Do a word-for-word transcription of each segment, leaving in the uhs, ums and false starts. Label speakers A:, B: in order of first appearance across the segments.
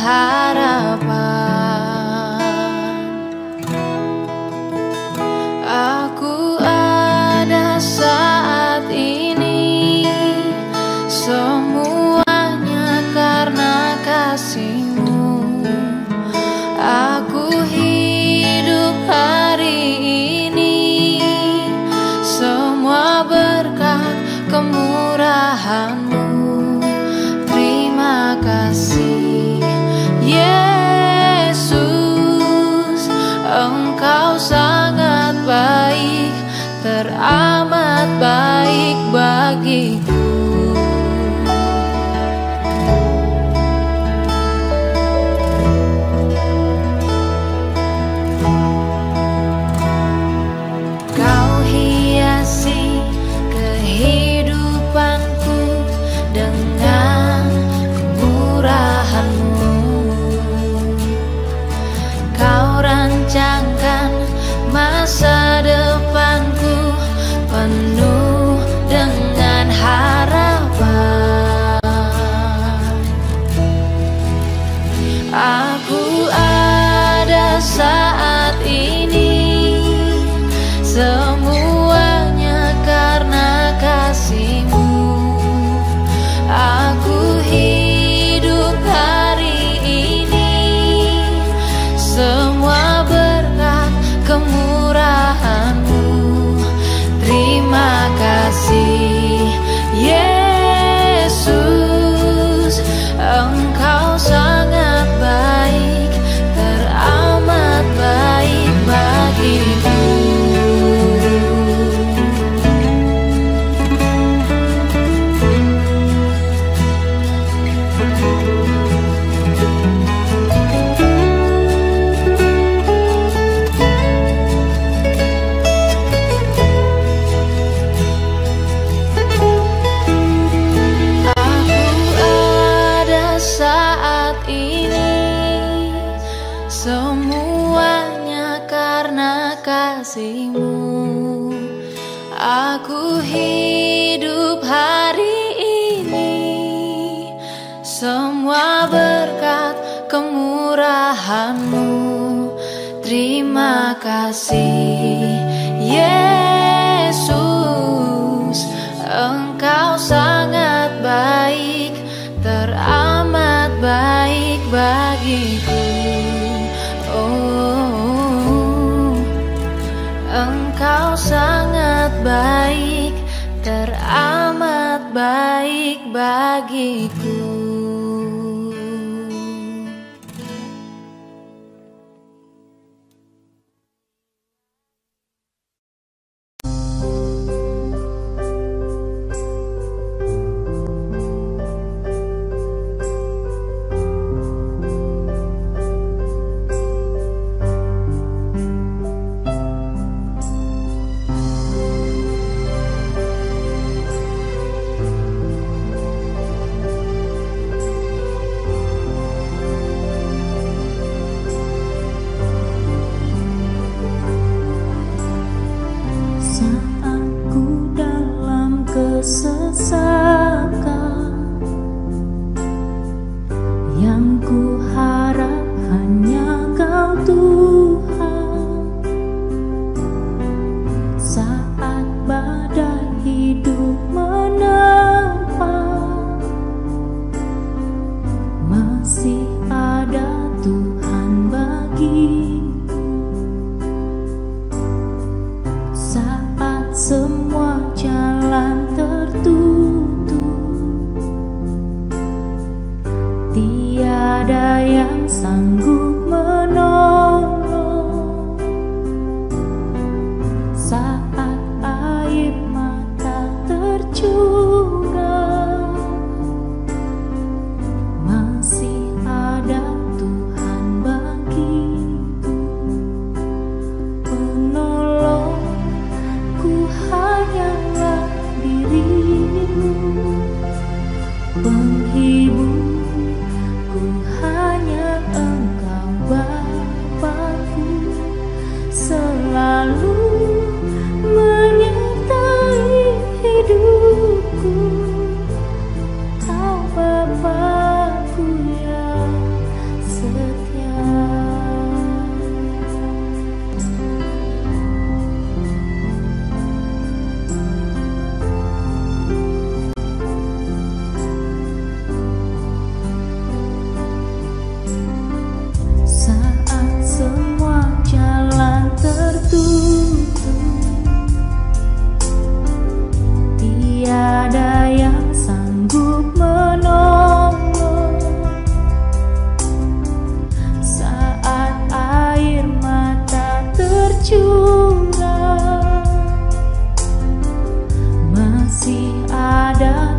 A: harapan. Aku ada saat ini, semuanya karena kasih-Mu. Aku hidup hari ini, semua berkat kemurahan-Mu. Terima kasih Yesus, Engkau sangat baik, teramat baik bagiku. Kau hiasi kehidupanku dengan kemurahan-Mu. Kau rancangkan masa depanku penuh dengan harapan. Aku ada saat ini, semuanya karena kasih-Mu. Aku hidup hari ini, semua berkat kemurahan-Mu. Terima kasih Yesus, Engkau sangat baik, teramat baik bagiku. Semuanya karena kasih-Mu. Aku hidup hari ini, semua berkat kemurahan-Mu. Terima kasih Yesus, Engkau sangat baik, teramat baik bagiku. Oh, Engkau sangat baik, teramat baik bagiku.
B: Kesesakan yang ku harap hanya Kau Tuhan. Saat badai hidup menerpa, masih ada Tuhan bagiku. Saat semua jalan tertutup,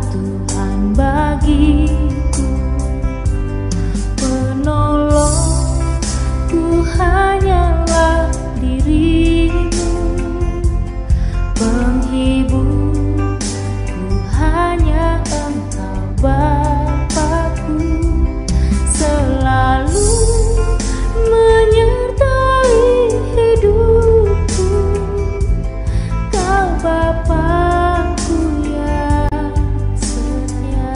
B: Tuhan bagiku. Penolongku hanyalah dirimu, penghiburku hanya Engkau Bapa-Ku, selalu menyertai hidupku. Kau Bapa-Ku yang setia.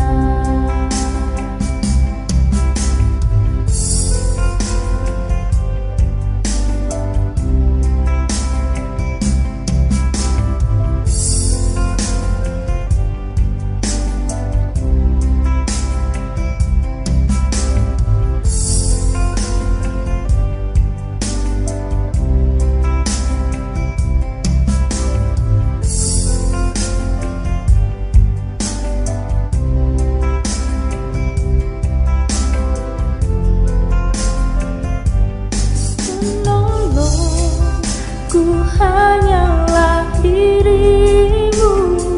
B: Penolongku hanyalah dirimu,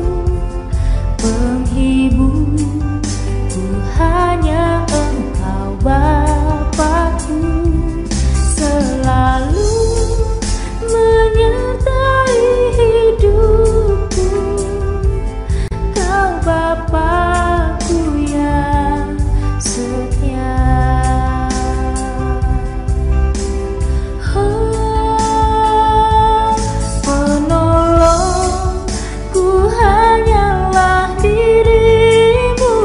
B: penghiburku hanya Engkau Bapa-Ku, selalu menyertai hidupku. Kau Bapa-Ku yang setia. Penolongku hanyalah dirimu,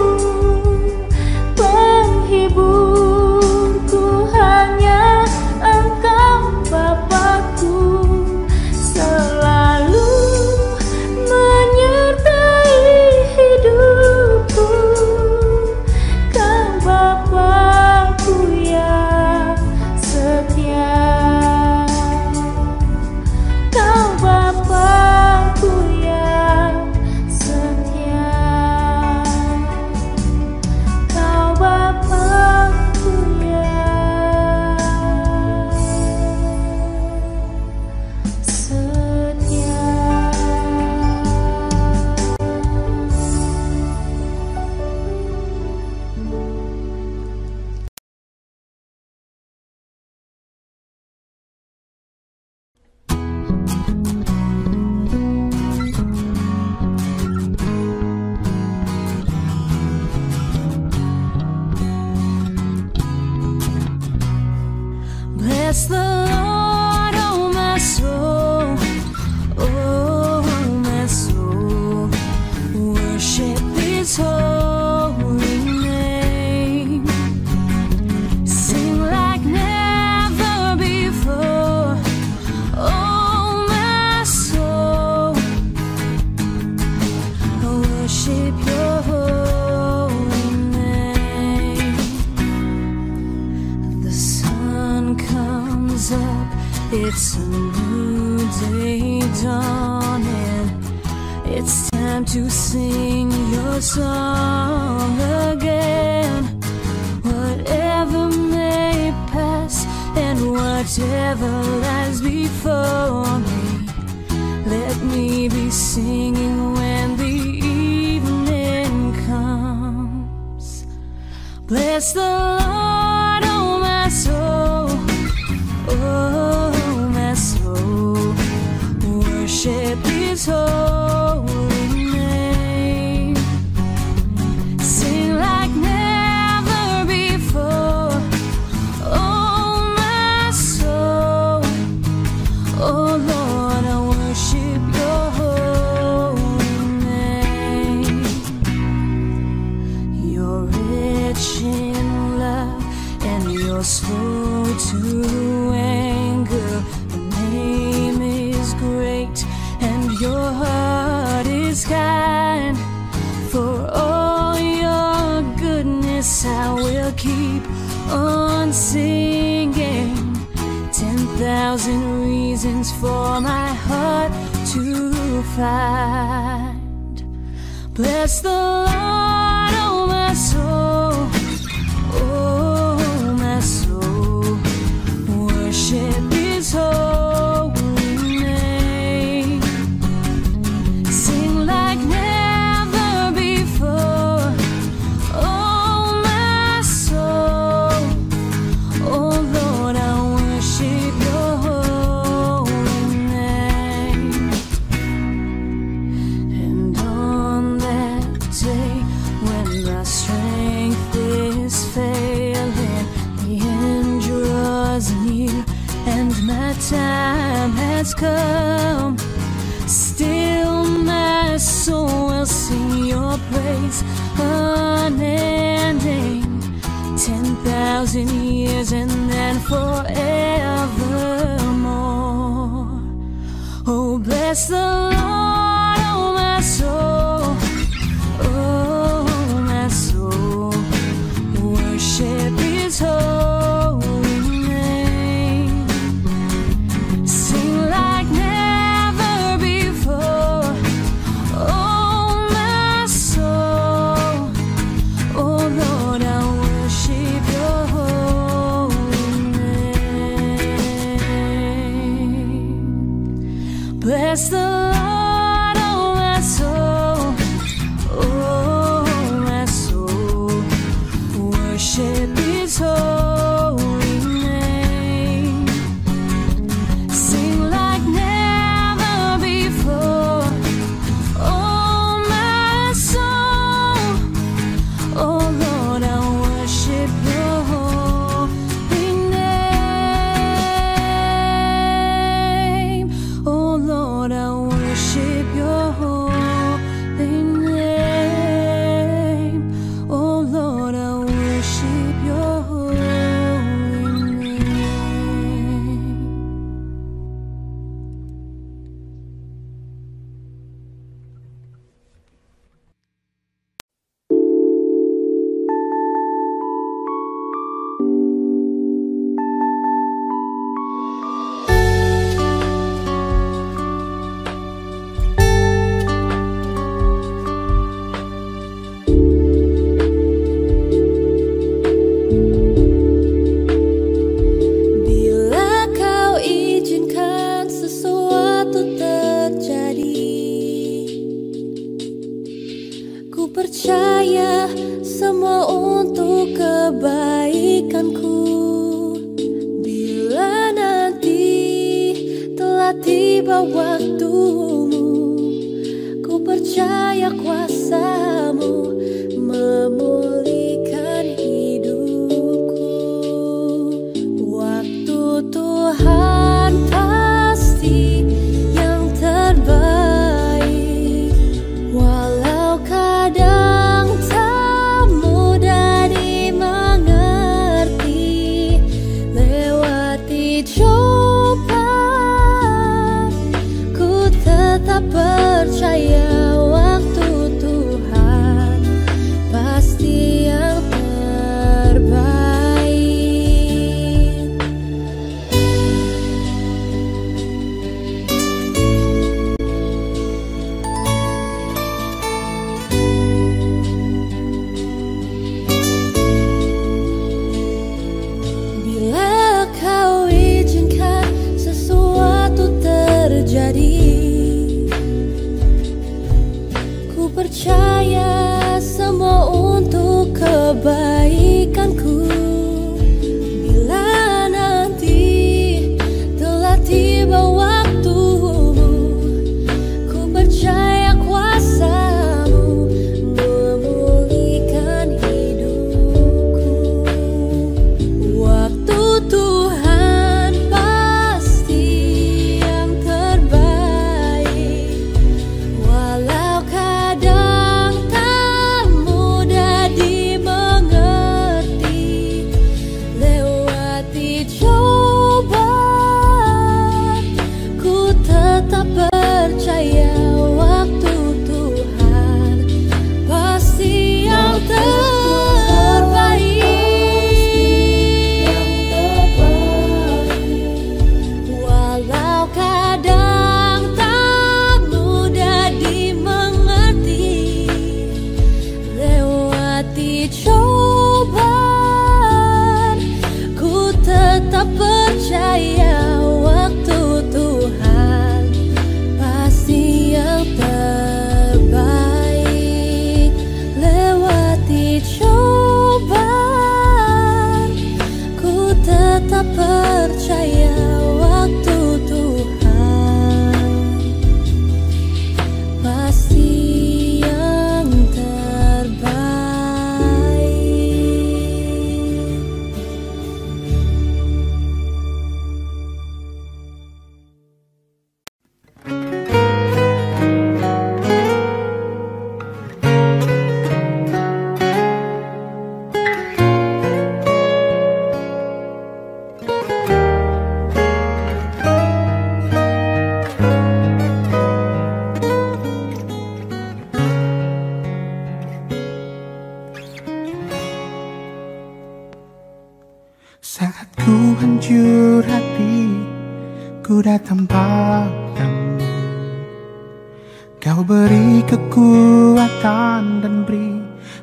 B: penghiburku hanya Engkau Bapa-Ku, selalu menyertai hidupku. Kau Bapa-Ku yang setia. Kau Bapa-Ku yang setia. Kau Bapa-Ku yang setia.
A: Bless the Lord, oh my soul, oh my soul, worship His holy name. Sing like never before, oh my soul, worship Your holy name. The sun comes up, it's a new day dawning. It's time to sing Your song again. Whatever may pass and whatever lies before me, let me be singing when the evening comes. Bless the Lord, oh my soul, oh my soul, worship His holy name. Sing like never before, oh my soul, oh Lord, I worship Your holy name. You're rich in love and You're slow to anger. Your name is great and Your heart is kind. For all Your goodness I will keep on singing. Ten thousand reasons for my heart to find. Bless the Lord, oh my soul, oh my soul, worship His holy name. Sing like never before. has come. Still my soul will sing your praise unending. Ten thousand years and then forevermore. Oh, bless the Lord, oh my soul. Oh, my soul. Worship His holy name. Sing like never before. Oh, my soul. Oh, Lord, I worship your holy name. Bless the Lord, oh, my soul. Oh, my soul. Worship His holy name. Sing like never before. Oh, my soul. Oh, Lord, I worship your holy name. Oh, Lord, I worship your holy name. Oh, Lord, I worship your holy name. Bila kau izinkan sesuatu terjadi, ku percaya semua untuk kebaikanku. Bila nanti telah tiba waktumu, ku percaya kuasamu memulihkan hidupku. Waktu Tuhan pasti yang terbaik, walau kadang tak mudah dimengerti. Lewati cobaan, ku tetap percaya waktu Tuhan
C: ku hancur hati, ku datang padamu. Kau beri kekuatan dan beri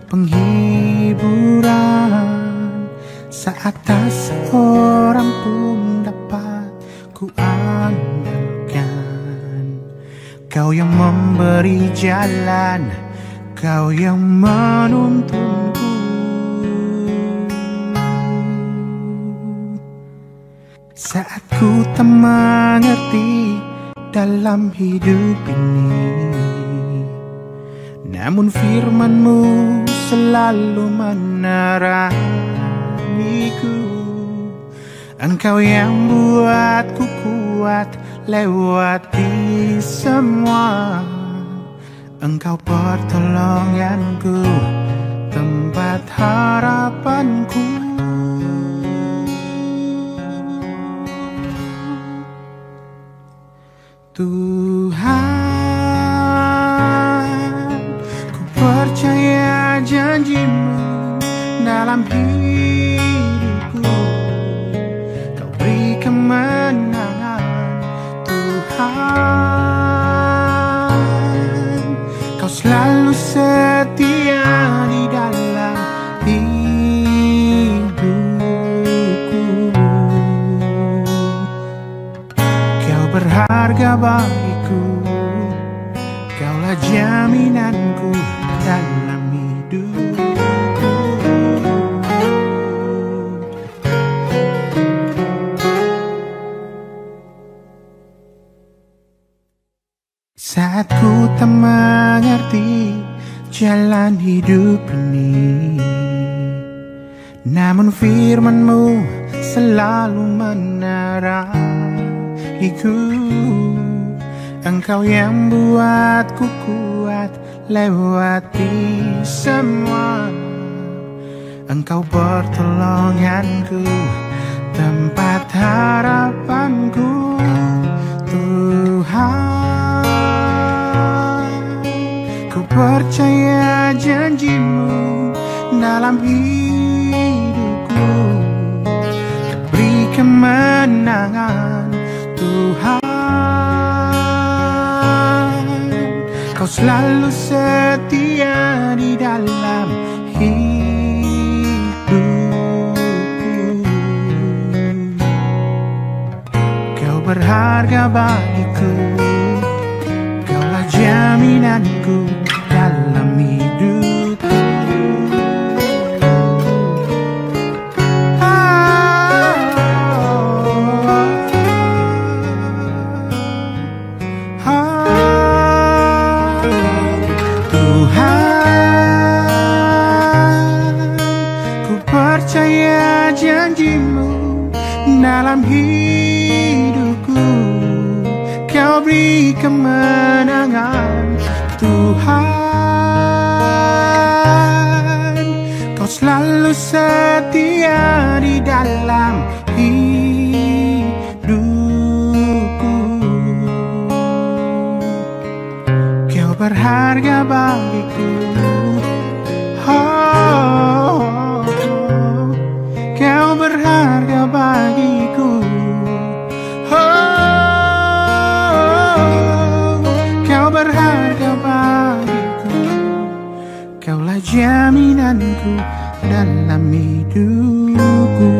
C: penghiburan. Saat tak seorang pun dapat ku andalkan, Kau yang memberi jalan, Kau yang menuntunku. Saat ku tak mengerti dalam hidup ini, namun firman-Mu selalu menerangiku. Engkau yang buatku kuat lewati semua. Engkau pertolonganku, tempat harapanku. Tuhan, ku percaya janji-Mu dalam hidupku. Kau beri kemenangan, Tuhan. Kau selalu setia di dalam hidupku. Kau berharga bagiku, Kaulah jaminanku dalam hidupku. Saat ku tak mengerti jalan hidup ini, namun firman-Mu selalu menerangiku. Engkau yang buatku kuat lewati semua. Engkau pertolonganku, tempat harapanku. Tuhan, ku percaya janji-Mu dalam hidupku. Kau beri kemenangan, Tuhan. Kau selalu setia di dalam hidupku. Kau berharga bagiku, Kaulah jaminanku dalam hidupku. Percaya janji-Mu dalam hidupku. Kau beri kemenangan, Tuhan. Kau selalu setia di dalam hidupku. Kau berharga bagiku, oh. Kau berharga bagiku, oh, Kau berharga bagiku. Kaulah jaminanku dalam hidupku.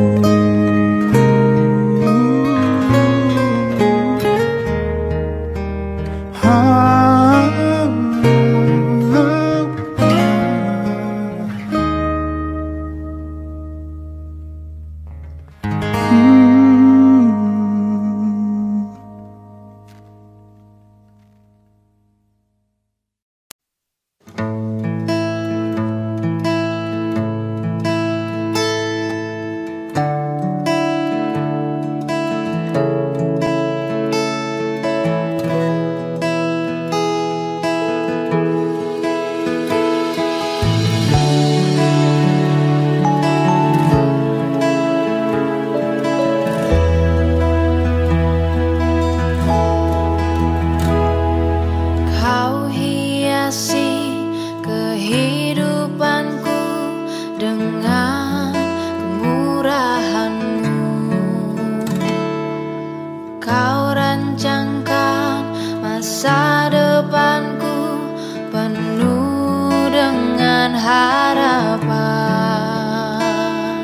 B: harapan.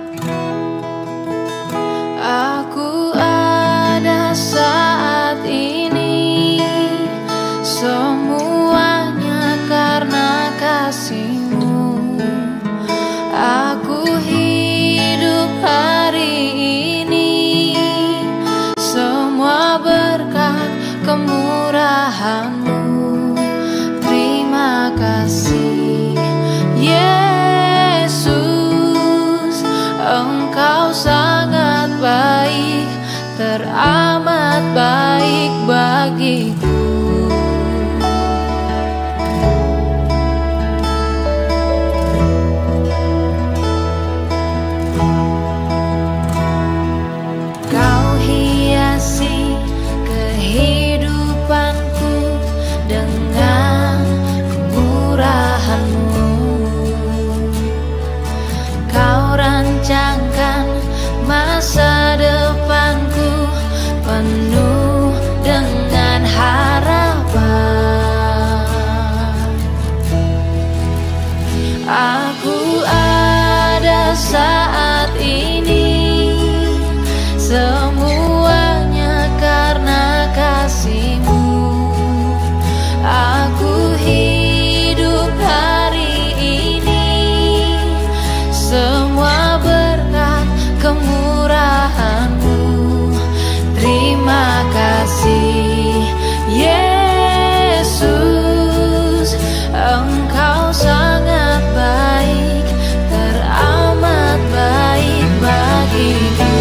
B: Aku ada saat ini, semuanya karena kasih-Mu. Aku hidup hari ini, semua berkat kemurahan-Mu. Terima kasih Yesus, Engkau sangat baik, teramat baik bagiku. Kau hiasi kehidupanku dengan kemurahan-Mu. Kau rancangkan masa depanku penuh dengan harapan. Aku ada saat ini, semuanya karena kasih-Mu. Aku hidup hari ini, semua berkat kemurahan-Mu. Terima kasih Yesus, Engkau sangat baik, teramat baik bagiku.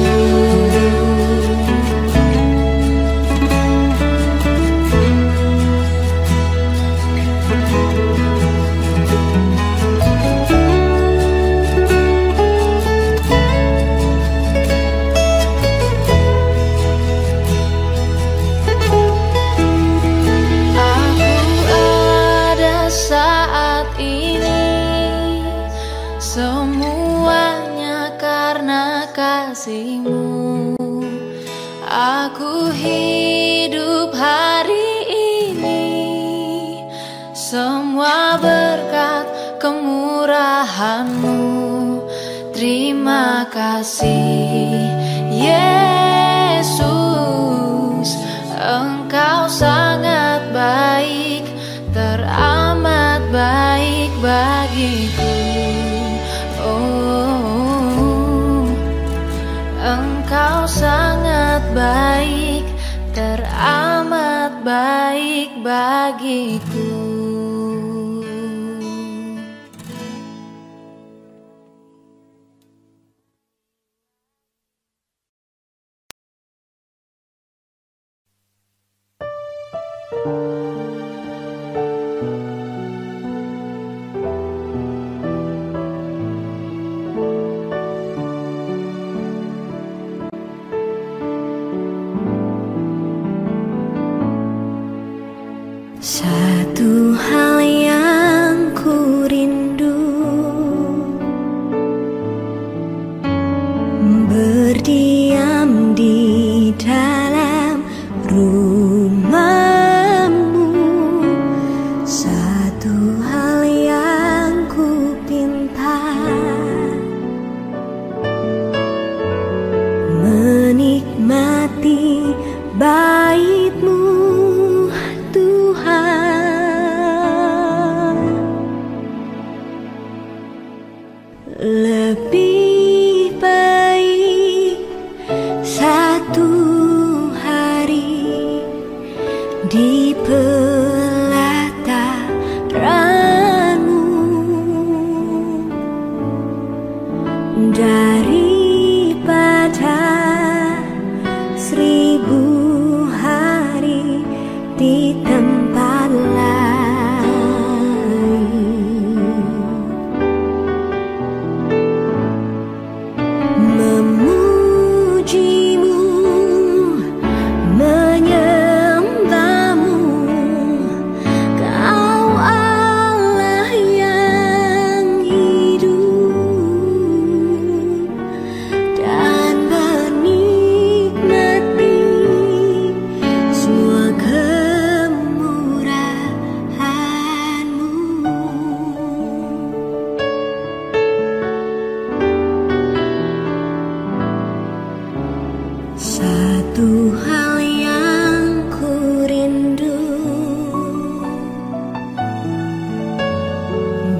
B: Semuanya karena kasih-Mu. Aku hidup hari ini, semua berkat kemurahan-Mu. Terima kasih Yesus, Engkau sangat baik, teramat baik bagiku. Oh, Engkau sangat baik, teramat baik bagiku.
A: Satu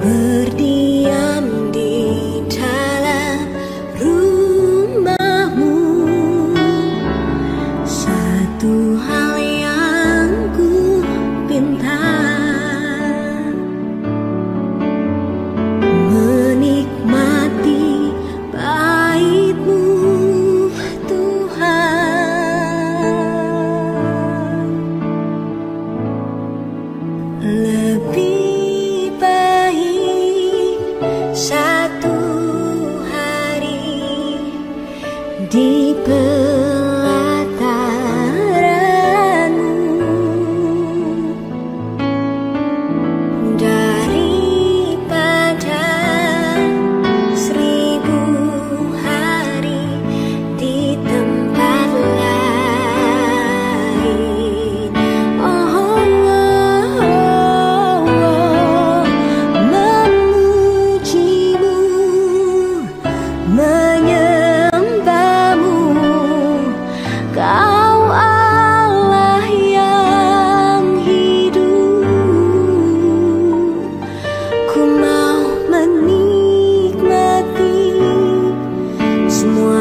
A: berdiam di dalam rumahmu. Satu hal yang ku pinta, menikmati baitmu Tuhan. Lebih baik satu hari di pelataranmu daripada seribu hari di tempat lain. Oh, oh, oh, oh, memujimu, menyembahmu, Kau Allah yang hidup. Ku mau menikmati semua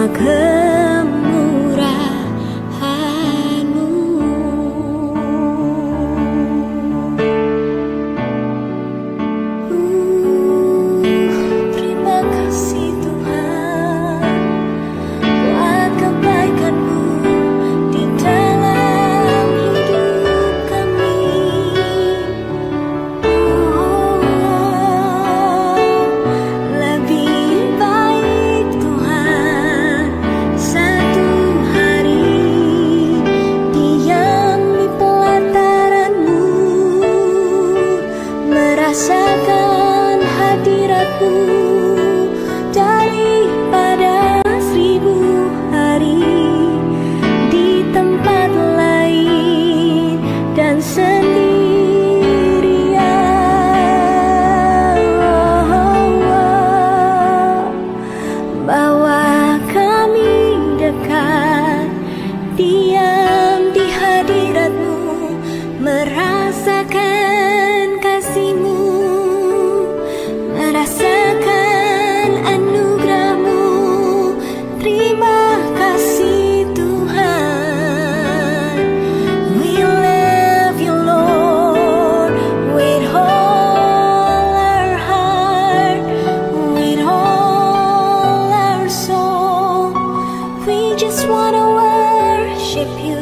A: kemurahan-Mu. Uh, terima kasih Tuhan buat kebaikan-Mu di dalam hidup kami. Oh, lebih baik Tuhan satu hari diam di pelataran-Mu, merasakan hadirat-Mu daripada seribu hari di tempat lain dan sendirian. Oh, oh, bawa kami dekat, diam di hadirat-Mu, merasakan kasih-Mu, merasakan anugerah-Mu. Terima kasih Tuhan. We love You Lord with all our heart, with all our soul. We just wanna worship You,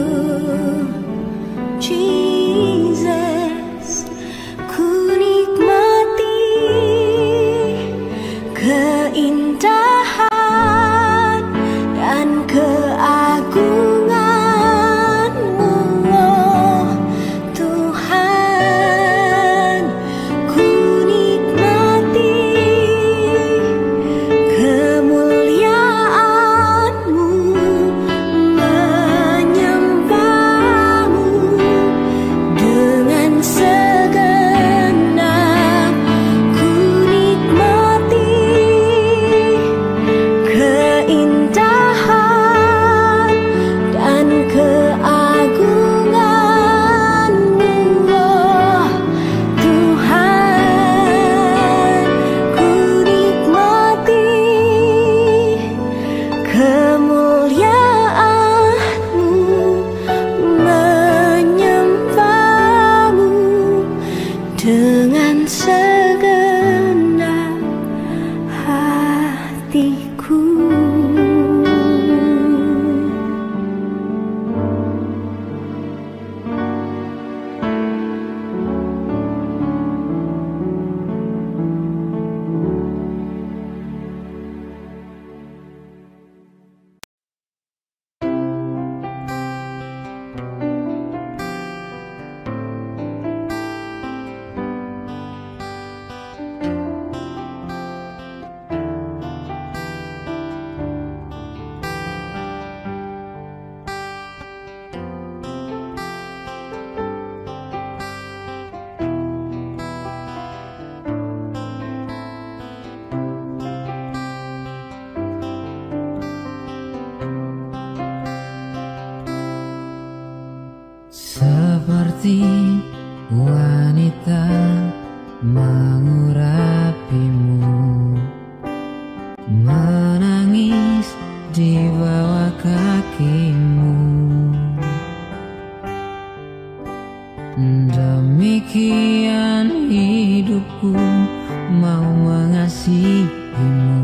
A: Jesus. Ku nikmati keindahan dan keagungan-Mu, oh Tuhan. Ku nikmati kemuliaan-Mu, menyembah-Mu dengan segenap. Ku nikmati keindahan dan keagungan-Mu, oh Tuhan. Ku nikmati kemuliaan-Mu, menyembah-Mu dengan segenap hatiku.
D: Seperti wanita meng mengurapimu, menangis di bawah kakimu. Demikian hidupku mau mengasihimu,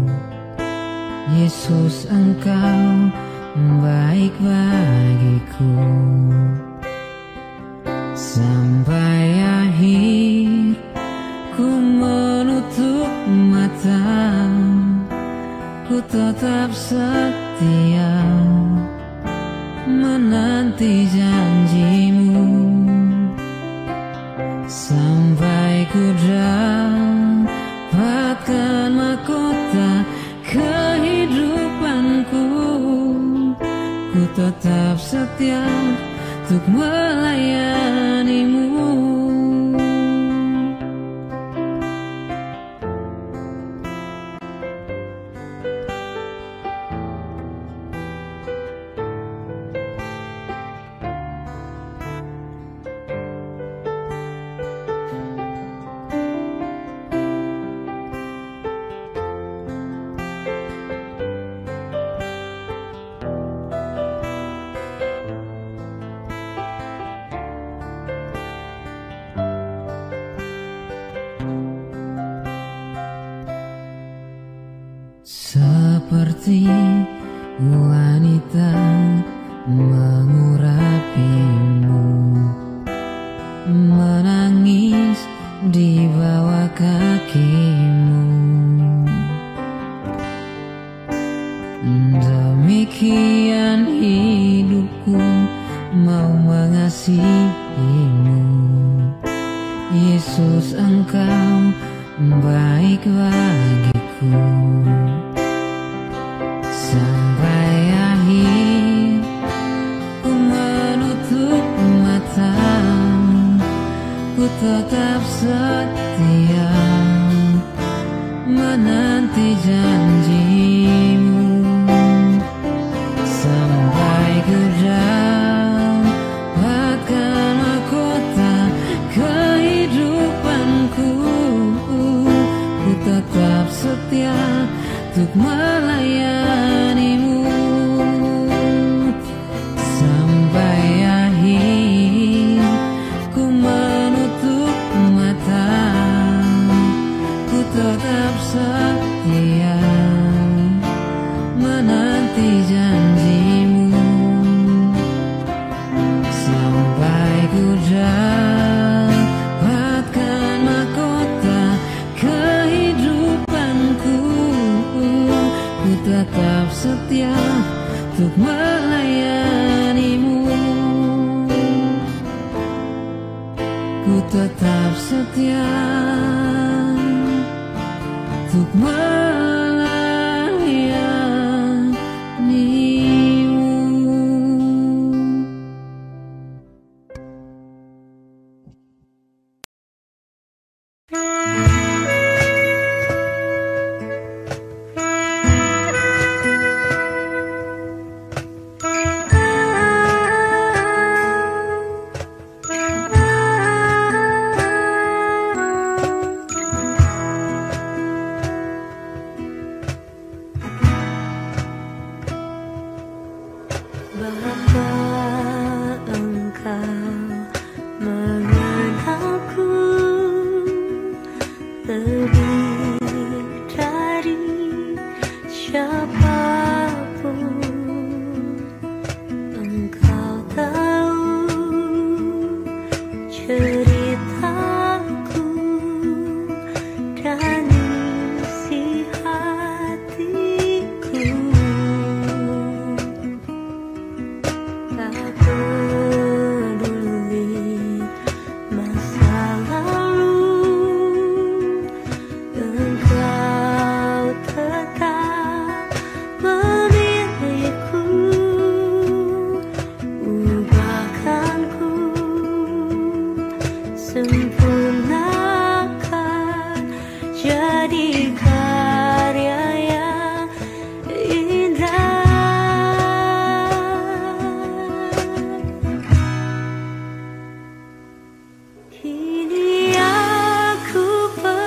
D: Yesus, Engkau baik bagiku. Sampai akhir ku menutup mata, ku tetap setia menanti janjimu. Sampai ku dapatkan mahkota kehidupanku, ku tetap setia untuk melayanimu. Seperti wanita mengurapimu, menangis di bawah kakimu. Demikian hidupku mau mengasihimu, Yesus, Engkau baik bagiku. Sampai akhir ku menutup mata, ku tetap setia menanti janjimu. Sampai ku dapatkan mahkota kehidupanku, ku tetap setia untuk melayanimu. Sampai akhir ku menutup mata, ku tetap setia menanti janjimu. Sampai ku dapatkan mahkota kehidupanku, ku tetap setia untuk melayanimu. Ku tetap setia untuk melayanimu.
B: Kini aku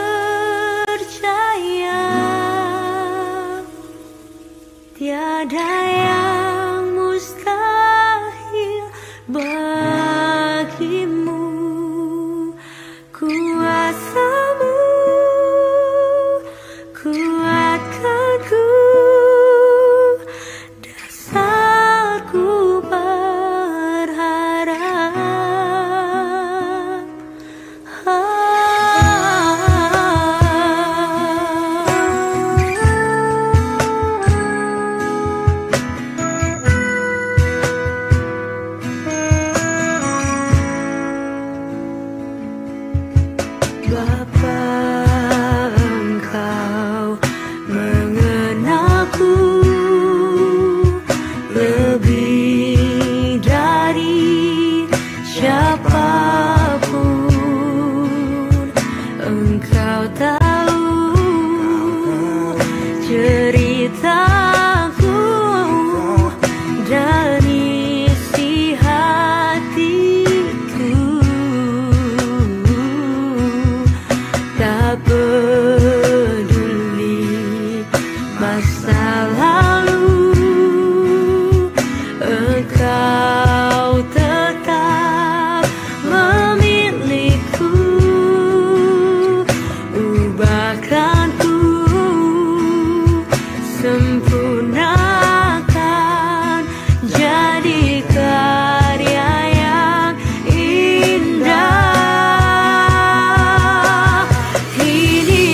A: Kau tahu ceritaku dan isi hatiku. Tak peduli masa lalu, engkau tetap memiliku. Ubahkan ku, sempurnakan jadi karya yang indah. Ini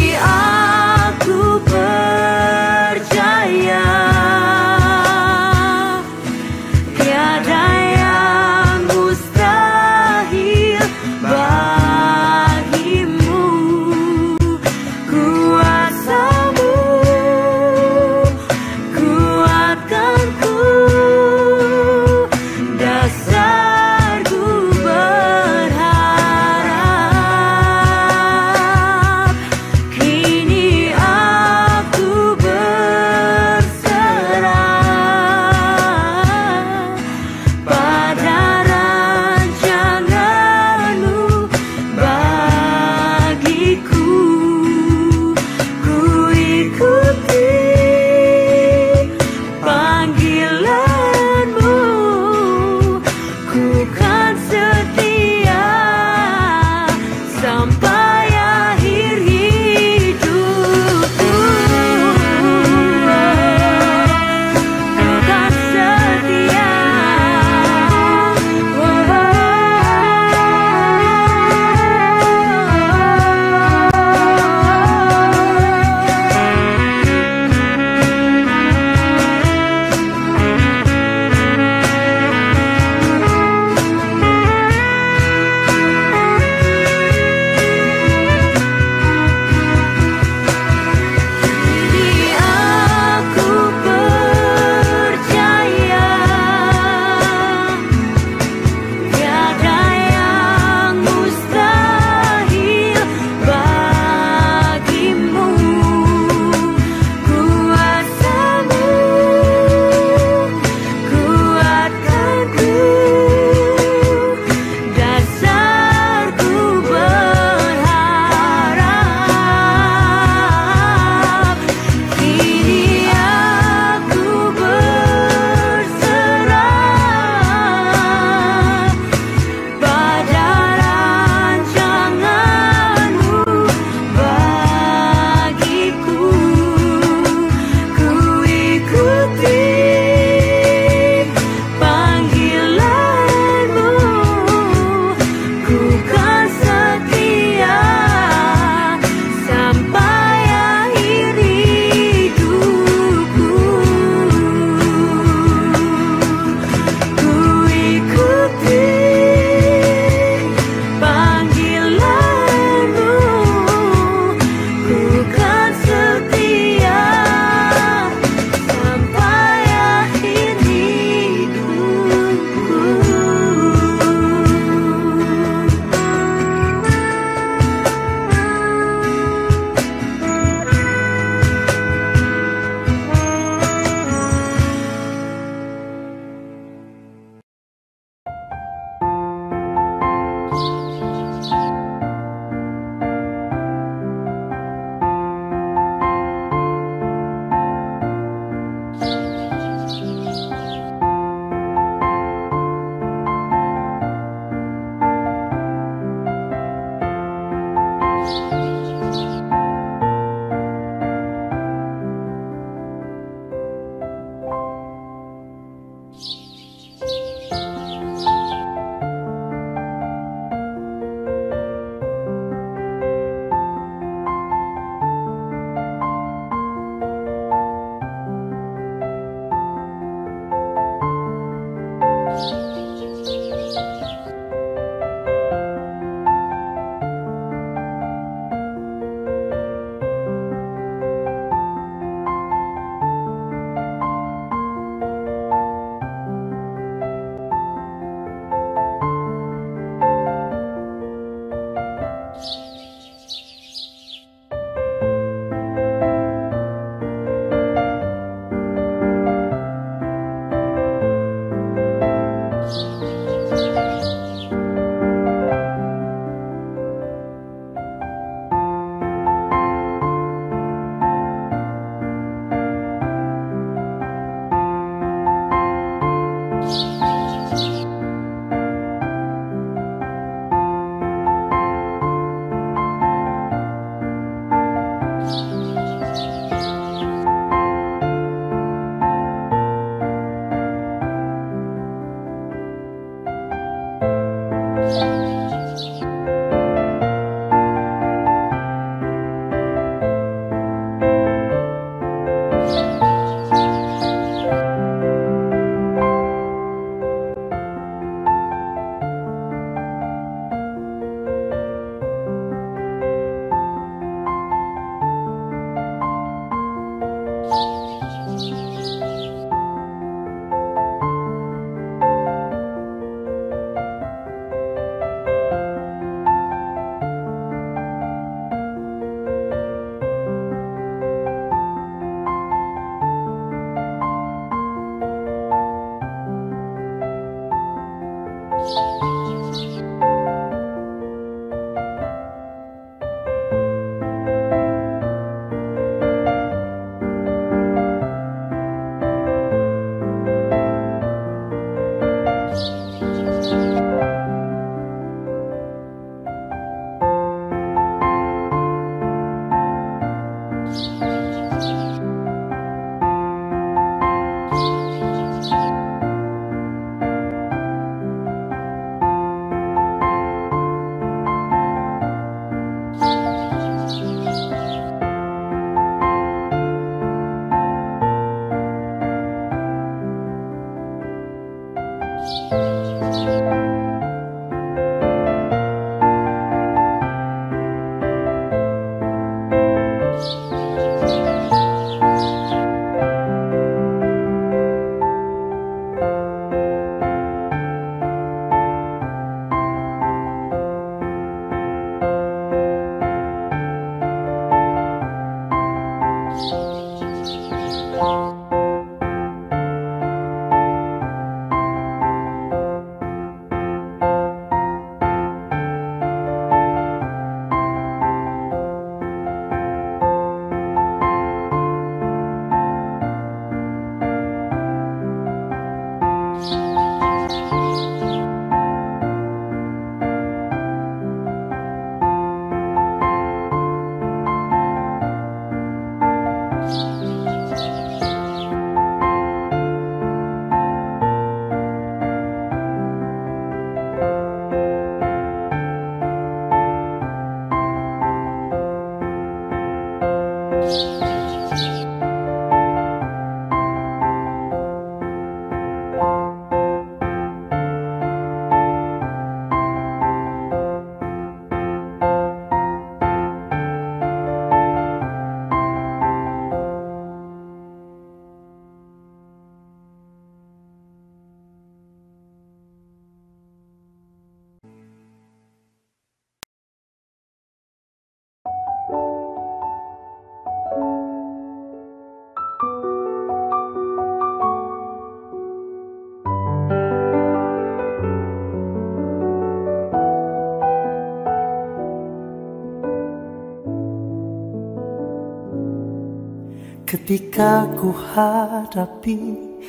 E: Ketika ku hadapi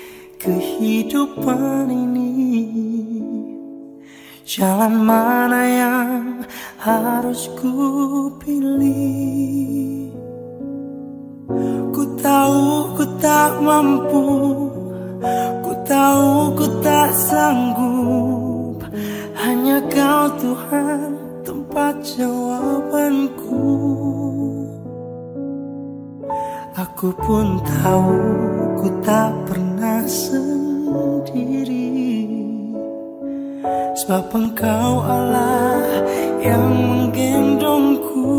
E: kehidupan ini, jalan mana yang harus ku pilih? Ku tahu ku tak mampu, ku tahu ku tak sanggup. Hanya Kau Tuhan tempat jawabanku. Aku pun tahu ku tak pernah sendiri, sebab Engkau Allah yang menggendongku.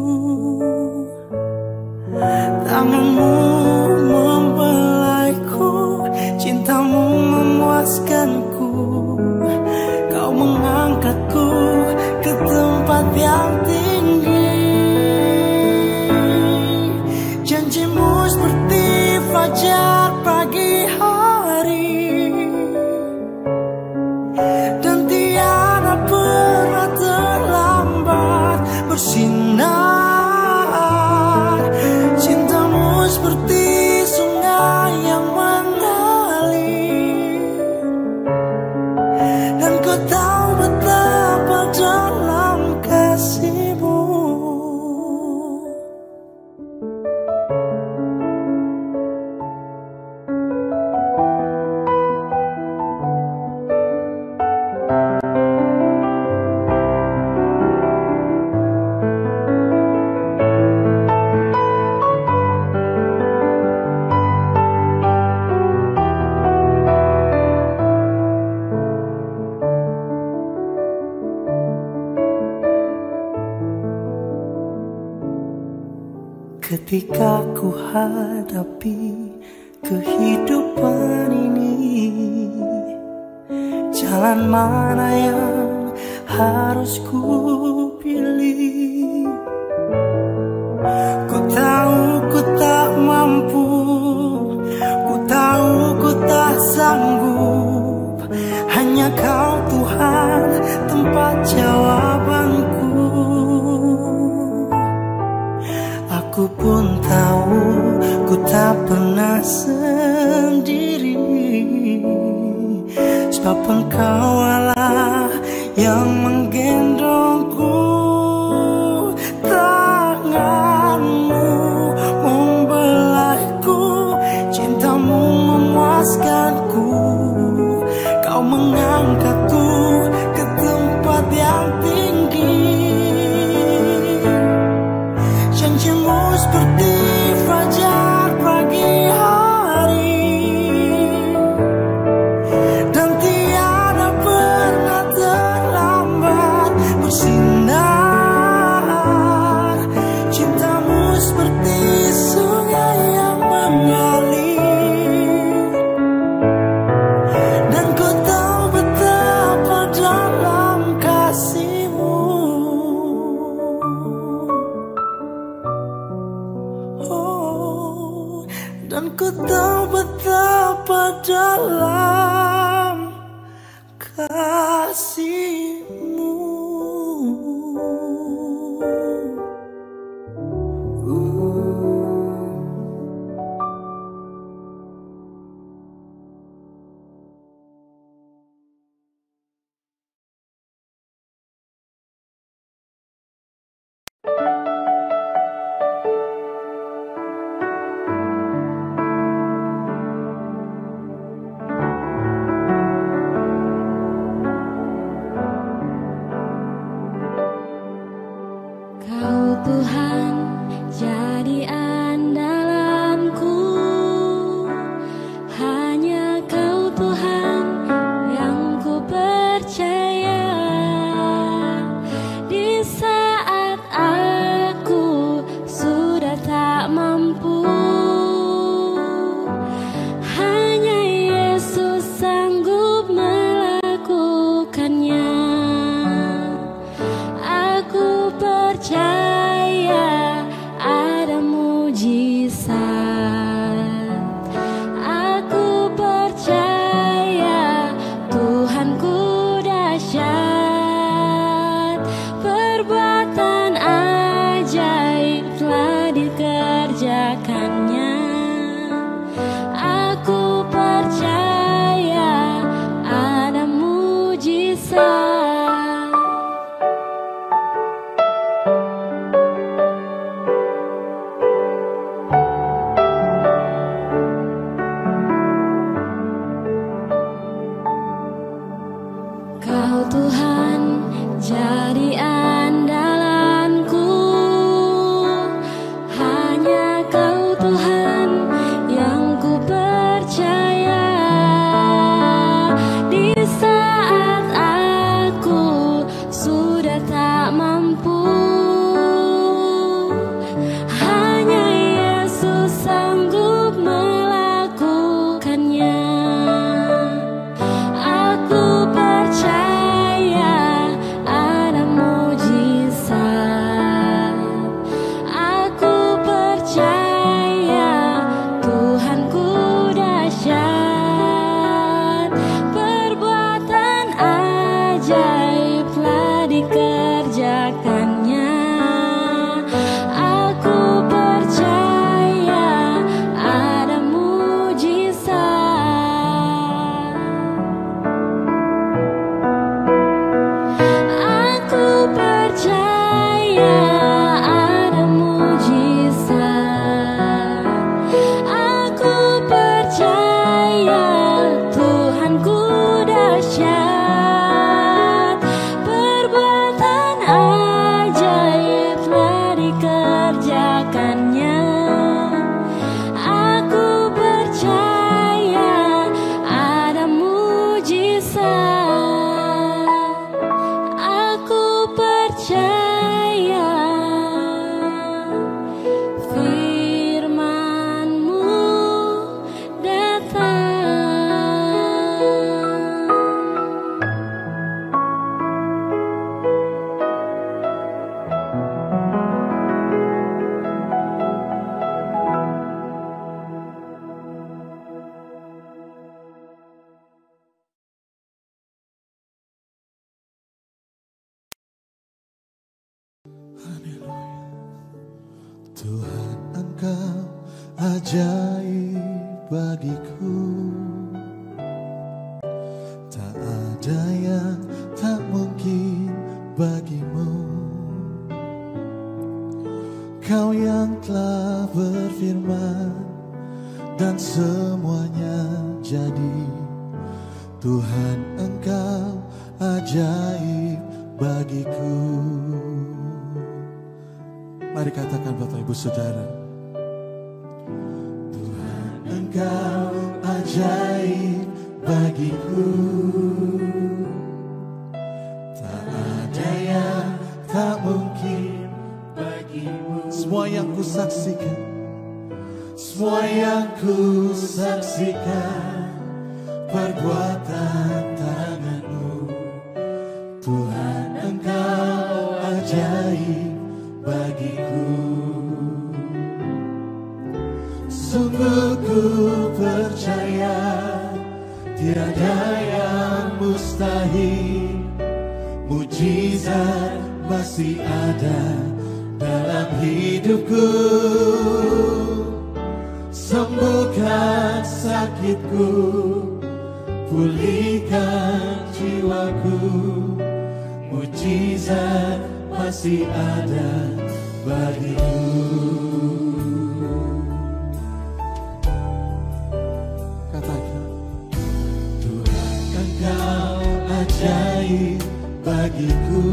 E: Tanganmu membelaiku, cintamu memuaskanku. Kau mengangkatku ke tempat yang tinggi. Janjimu seperti fajar pagi hari, dan tiada pernah terlambat bersinar. Cintamu seperti sungai yang mengalir, dan Kau tahu betapa dalam kasih-Mu. Ketika ku hadapi kehidupan ini, jalan mana yang harus ku pilih? Ku tahu ku tak mampu, ku tahu ku tak sanggup. Hanya Kau Tuhan tempat jawabanku. Aku pun tahu ku tak pernah sendiri, sebab Engkau Allah yang menggendongku. Tanganmu Cintamu seperti fajar pagi hari, dan tiada pernah terlambat bersinar. Cintamu seperti sungai yang mengalir, dan ku tahu betapa dalam kasihmu. Oh, dan ku tahu betapa dalam kasihmu.
A: Kau Tuhan jadi andalanku, hanya Kau Tuhan yang ku percaya. Di saat aku sudah tak mampu, hanya Yesus sanggup melakukannya. Aku percaya ada mujizat. Aku percaya Tuhanku dahsyat. Perbuatan ajaib telah dikerjakannya. Aku percaya ada mujizat. Kau Tuhan jadi andalanku, hanya Kau Tuhan yang ku percaya. Di saat aku sudah tak mampu, hanya Yesus sanggup melakukannya. Aku percaya ada mujizat. Aku percaya Tuhanku dahsyat. Perbuatan ajaib telah dikerjakannya. Aku percaya ada mujizat. Aku percaya ada mujizat. Aku percaya Tuhanku dahsyat. Perbuatan ajaib telah dikerjakannya. Aku percaya ada mujizat. Aku percaya firman-Mu datang.
F: Tuhan, Engkau ajaib bagiku. Tak ada yang tak mungkin bagimu. Kau yang telah berfirman dan semuanya jadi. Tuhan, Engkau ajaib bagiku. Mari katakan Bapak Ibu Saudara. Tuhan Engkau ajaib bagiku, tak ada yang tak mungkin bagimu. Semua yang ku saksikan, semua yang ku saksikan, perbuatan tangan-Mu. Tuhan Engkau ajaib bagiku. Sungguh ku percaya tiada yang mustahil, mujizat masih ada dalam hidupku. Sembuhkan sakitku, pulihkan jiwaku, mujizat masih ada bagiku. Katakan, Tuhan Engkau ajaib bagiku,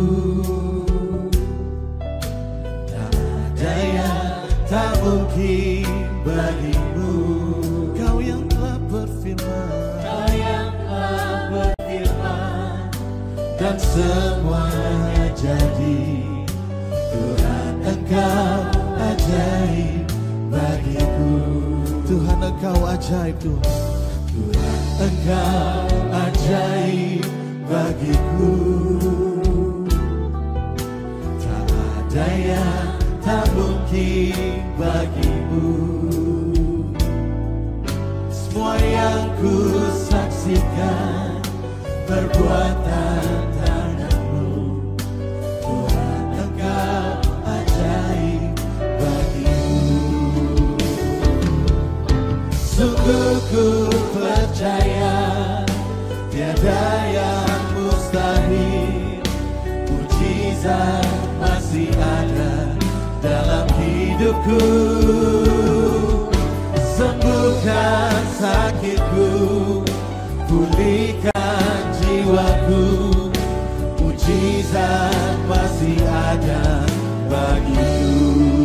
F: tak ada yang tak mungkin bagimu. Kau yang telah berfirman, Kau yang telah berfirman, dan semuanya jadi. Tuhan Engkau ajaib bagiku. Tuhan Engkau ajaib Tuhan. Tuhan Engkau ajaib bagiku. Tak ada yang tak mungkin bagimu. Semua yang ku saksikan, perbuatan tangan-Mu. Tuhan Engkau ajaib bagiku. Sungguh ku percaya tiada yang mustahil, mujizat masih ada dalam hidupku. Sembuhkan sakitku, pulihkan jiwaku, mujizat masih ada bagiku.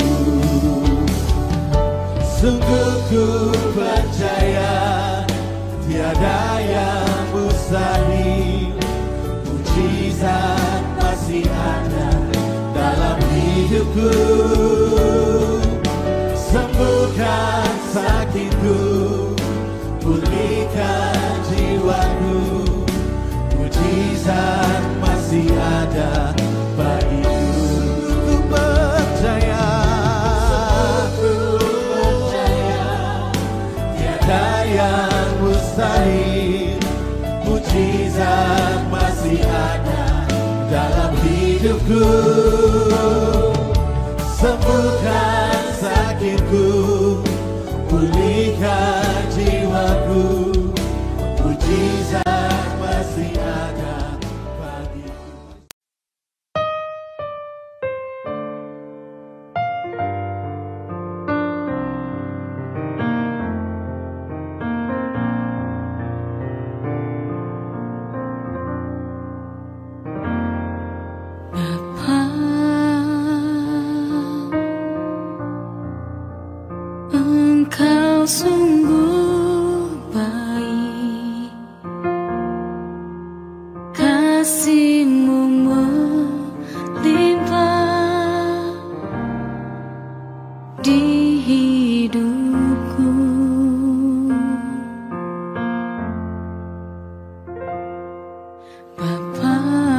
F: Sungguh ku percaya tiada yang mustahil, mujizat masih ada dalam hidupku. Sembuhkan sakitku, pulihkan jiwaku, mujizat masih ada bagiku. Ku percaya, ku percaya tiada yang mustahil, mujizat masih ada dalam hidupku. Sembuhkan sakitku, pulihkan jiwaku, mujizat masih ada bagiku.
A: Engkau sungguh baik, kasih-Mu melimpah di hidupku. Bapa,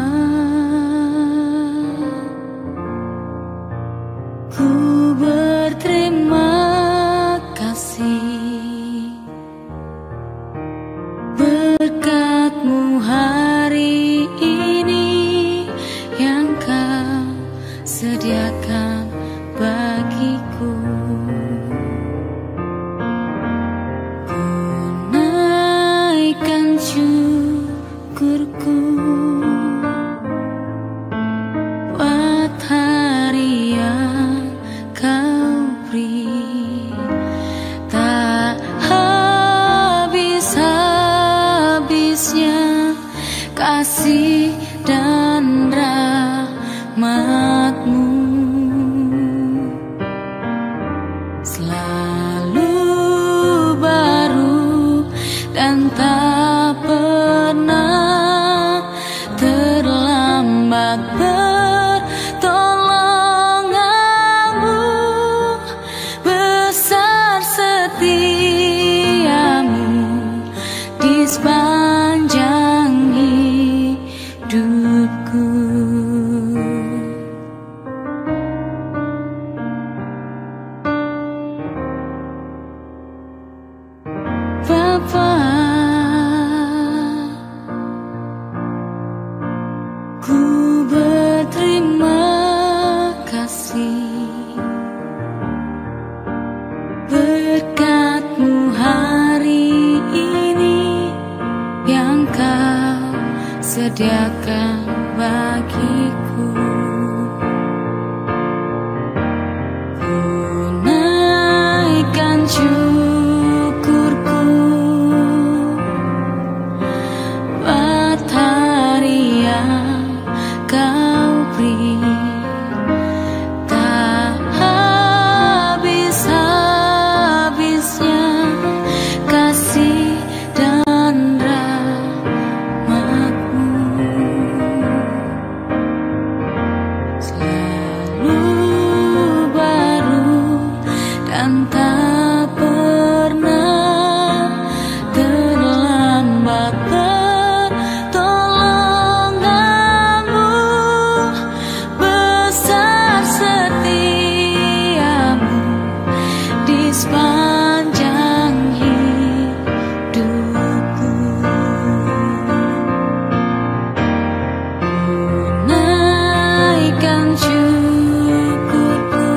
A: ku berterima berkat-Mu hari ini yang Kau sediakan bagiku. Ku naikkan syukurku buat hari yang Kau beri. Tak habis-habisnya kasih dan rahmat-Mu. selalu baru dan tak pernah terlambat. Pertolonganmu besar, setiamu di sepanjang hidupku. Bapa, ku berterima kasih berkat-Mu hari ini yang Kau sediakan bagiku. Ku naikkan syukurku buat hari yang Kau beri. Tak habis-habisnya kasih dan rahmat-Mu, selalu baru dan tak pernah terlambat. Pertolonganmu besar, setiamu di sepanjang hidupku. Naikkan syukurku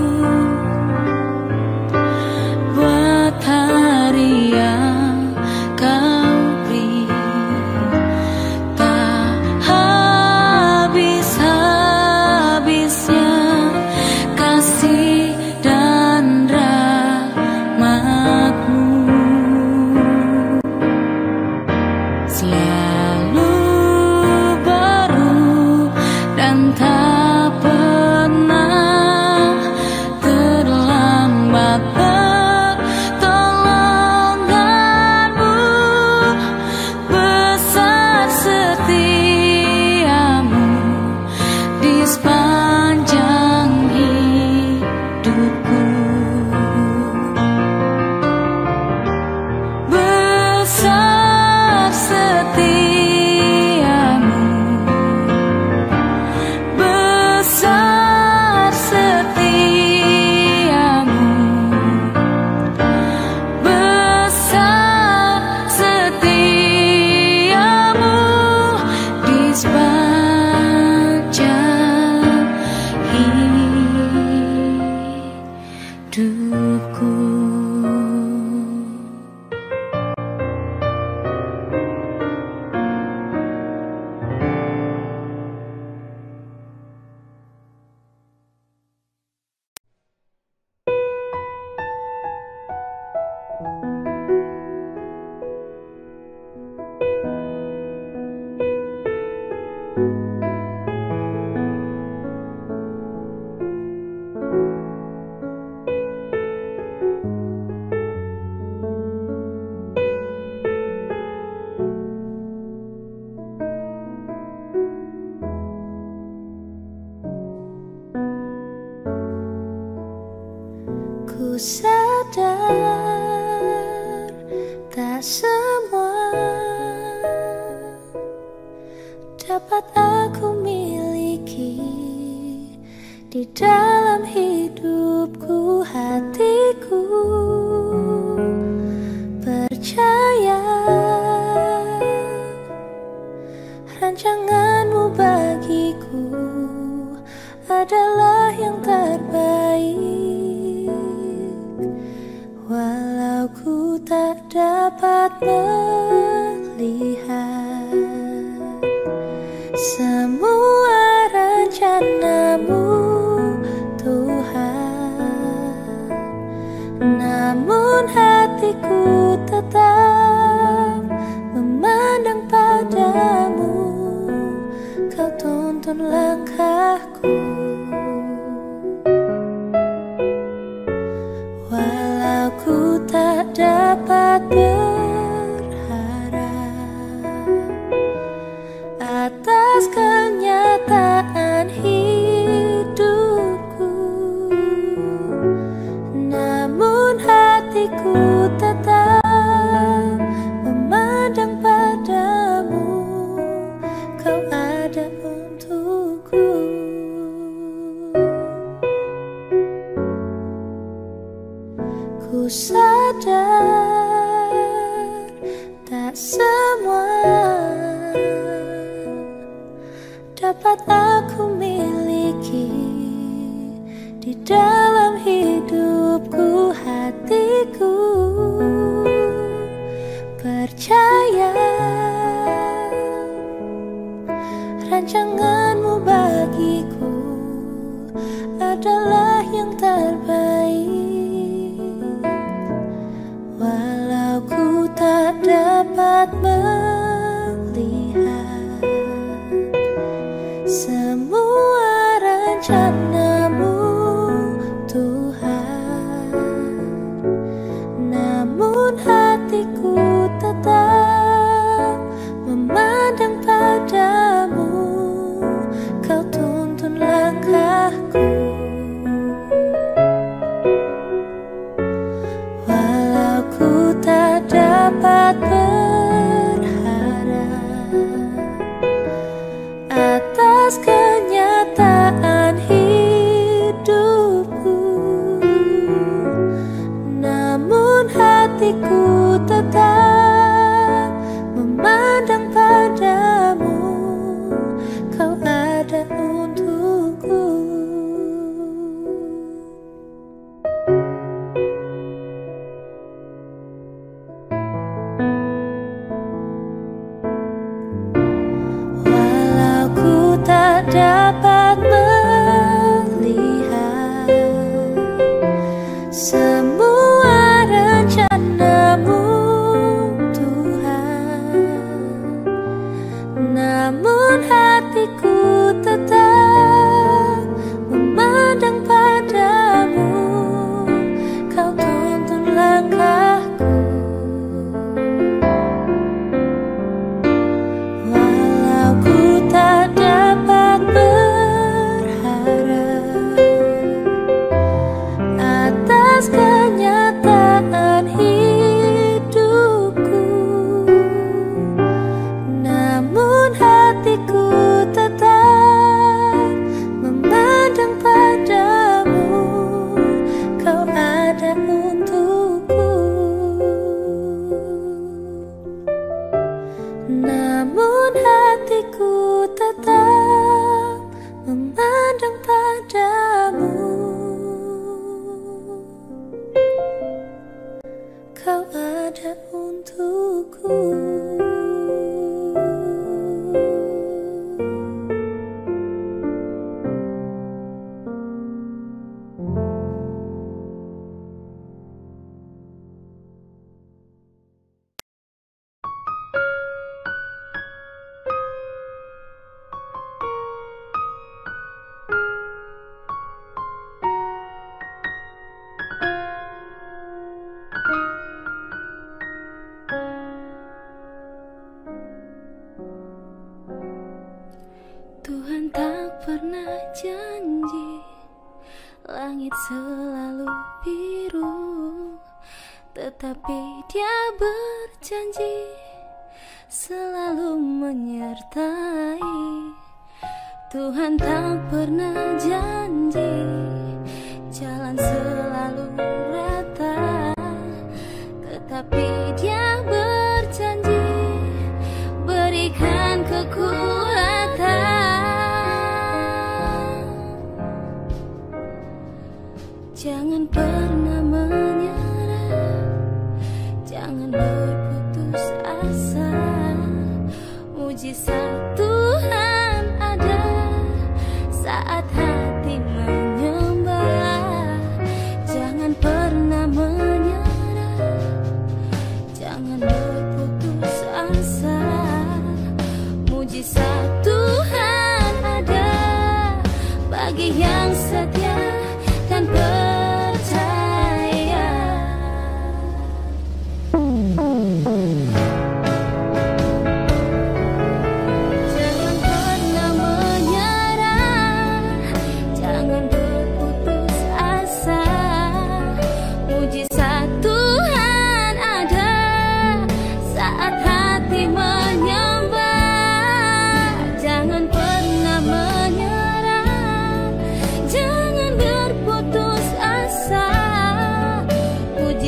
A: buat hari yang Kau beri. Tak habis-habisnya kasih dan rahmat-Mu, selalu baru dan tak pernah terlambat. Pertolonganmu besar, setiamu di sepanjang hidupku. Besar setiamu, besar setiamu, besar setiamu di sepanjang hidupku. Ku sadar tak semua dapat aku miliki di dalam hidupku. Hatiku percaya rancangan-Mu bagiku adalah yang terbaik. Walau ku tak dapat melihat semua rencana-Mu, Tuhan, namun hatiku tetap memandang padamu. Kau tuntun langkahku.
B: dapat berharap atas kenyataan hidupku, namun hatiku tetap memandang padamu. Kau ada untukku. Ku sadar tak semua dapat aku miliki di dalam hidupku. Hatiku percaya rancanganmu bagiku adalah yang terbaik. Walau ku tak dapat melihat semua rencanamu, Tuhan, namun hatiku tetap memandang padamu. Kau tuntun langkahku. Walau ku tak dapat berharap atas kenyataan hidupku, namun hatiku tetap memandang padamu. Kau ada untukku. Walau ku tak dapat melihat semua rencanamu, Tuhan, namun hatiku tetap memandang padamu. Kau tuntun langkahku. Walau ku tak dapat berharap atas kenyataan hidupku, namun hatiku tetap memandang padamu. Kau ada untukku, namun hatiku tetap memandang padamu. Kau ada untukku. Tuhan tak pernah janji langit selalu biru, tetapi Dia berjanji selalu menyertai. Tuhan tak pernah janji jalan selalu rata, tetapi Dia berjanji berikan kekuatan. Jangan pernah menyerah, jangan berputus asa. Mujizat Tuhan ada saat hati menyembah.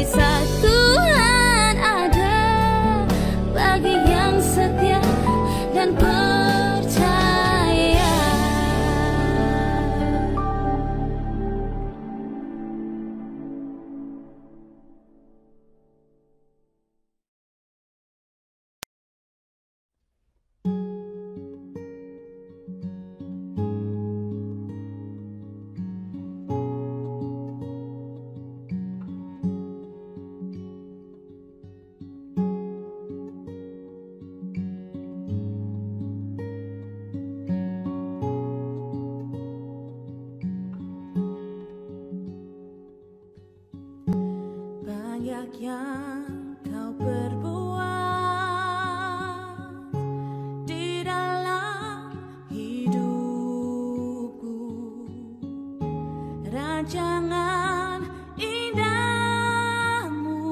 B: mujizat Tuhan ada bagi yang setia dan percaya. Banyak yang kau perbuat di dalam hidupku, rancangan indahmu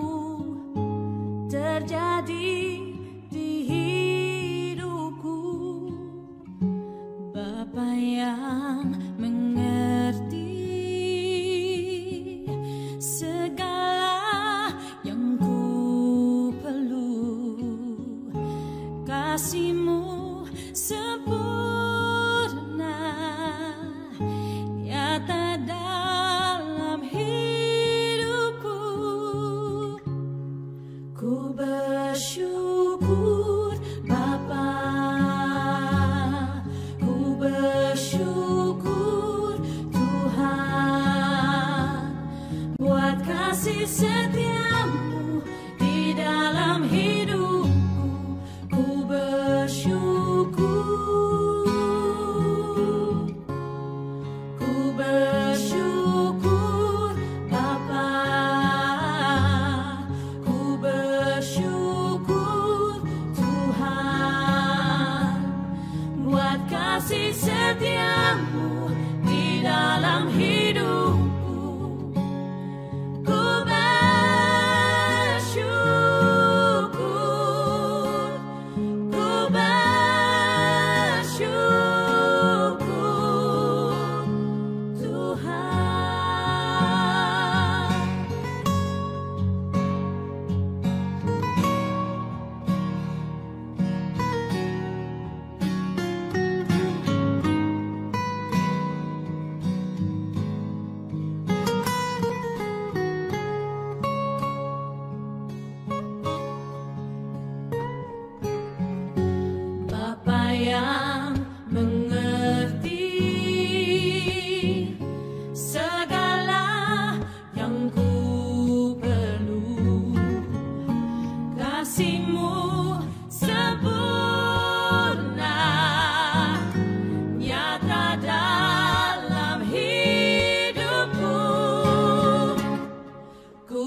B: terjadi di hidupku. Bapa yang mengerti segala yang ku perlu, kasih-Mu sempurna nyata dalam hidupku. Ku bersyukur Bapa, ku bersyukur Tuhan buat kasih setiamu di dalam hidupku. Ku bersyukur, ku bersyukur Bapa, ku bersyukur Tuhan buat kasih setiamu di dalam hidupku. Ku bersyukur, ku bersyukur Tuhan. Bapa yang mengerti segala yang ku perlu, kasih-Mu sempurna nyata dalam hidupku. Ku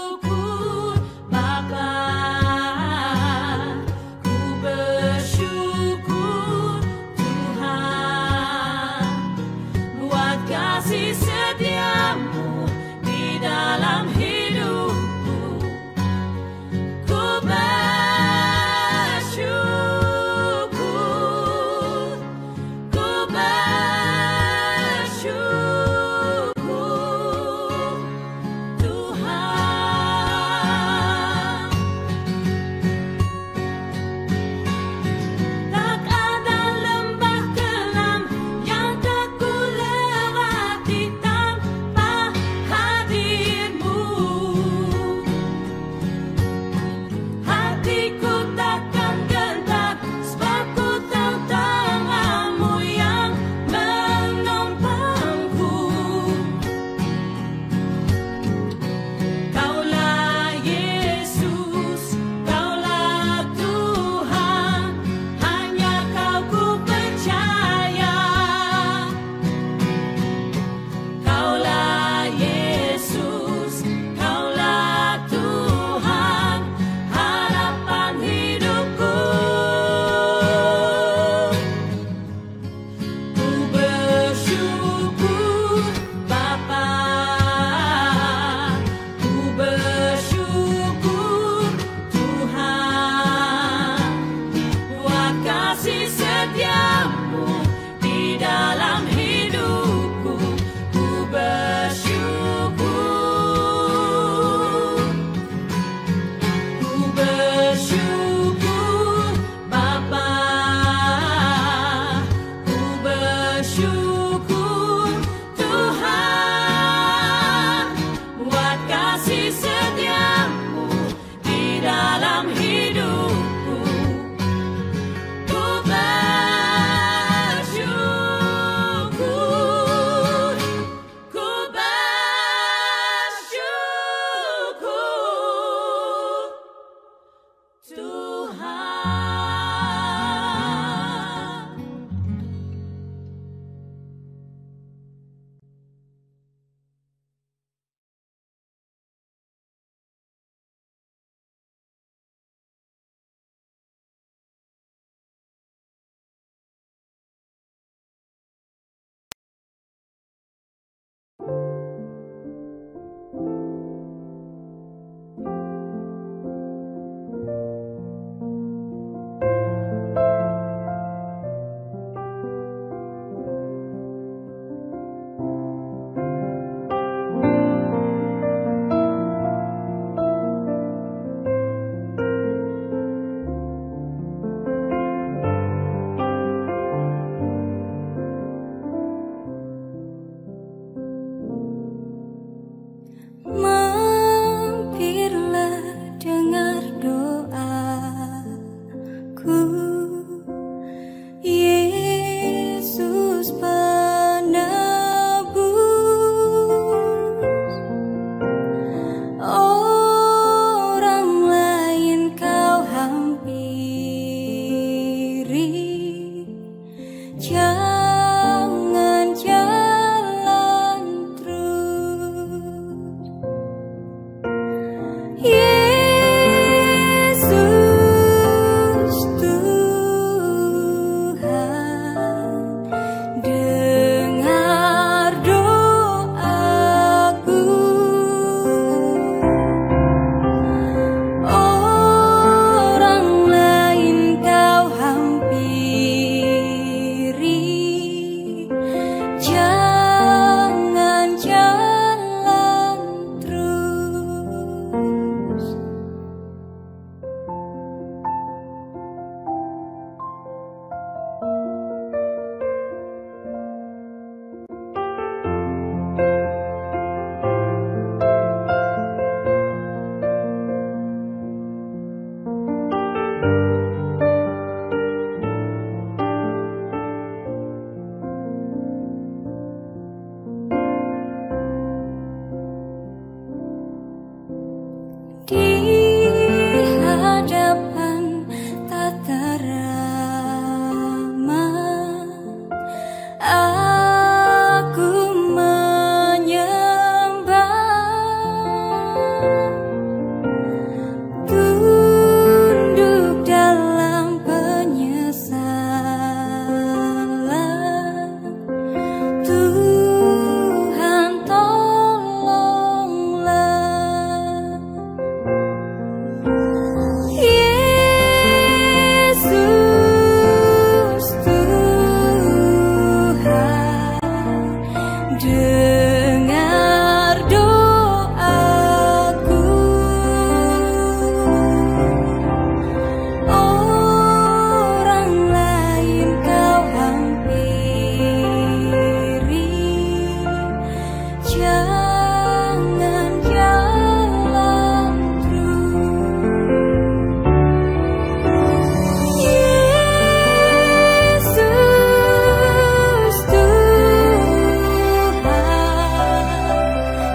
B: bersyukur Bapa, ku bersyukur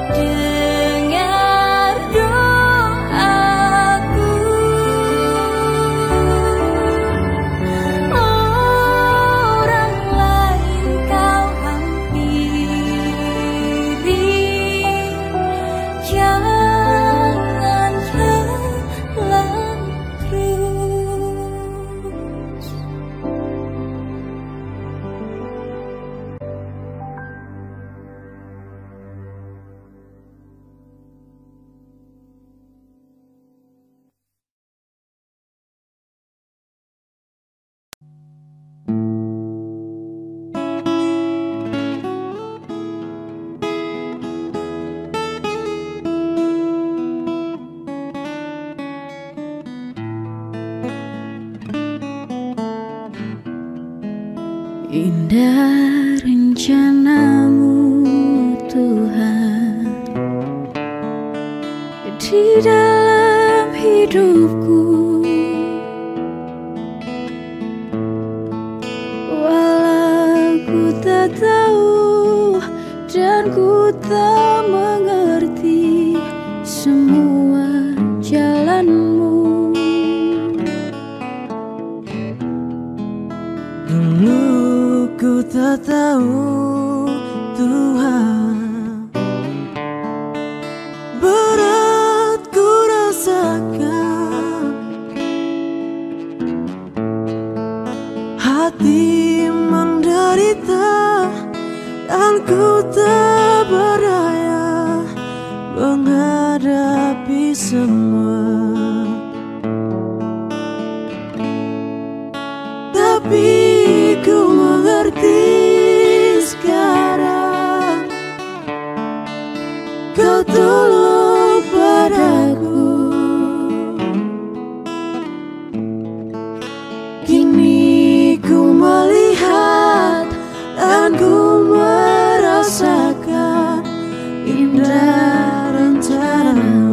A: dengar doaku. Orang lain kau hampiri, jangan telan terus. Indah rencanamu Tuhan di dalam hidupku, walau ku tak tahu dan ku tak mengerti semua jalanmu.
E: Dulu ku tak tahu Tuhan, berat ku rasakan, hati menderita dan ku tak berdaya menghadapi semua. Tapi ku mengerti sekarang, kau tolong padaku. Kini ku melihat dan ku merasakan indah rencanamu.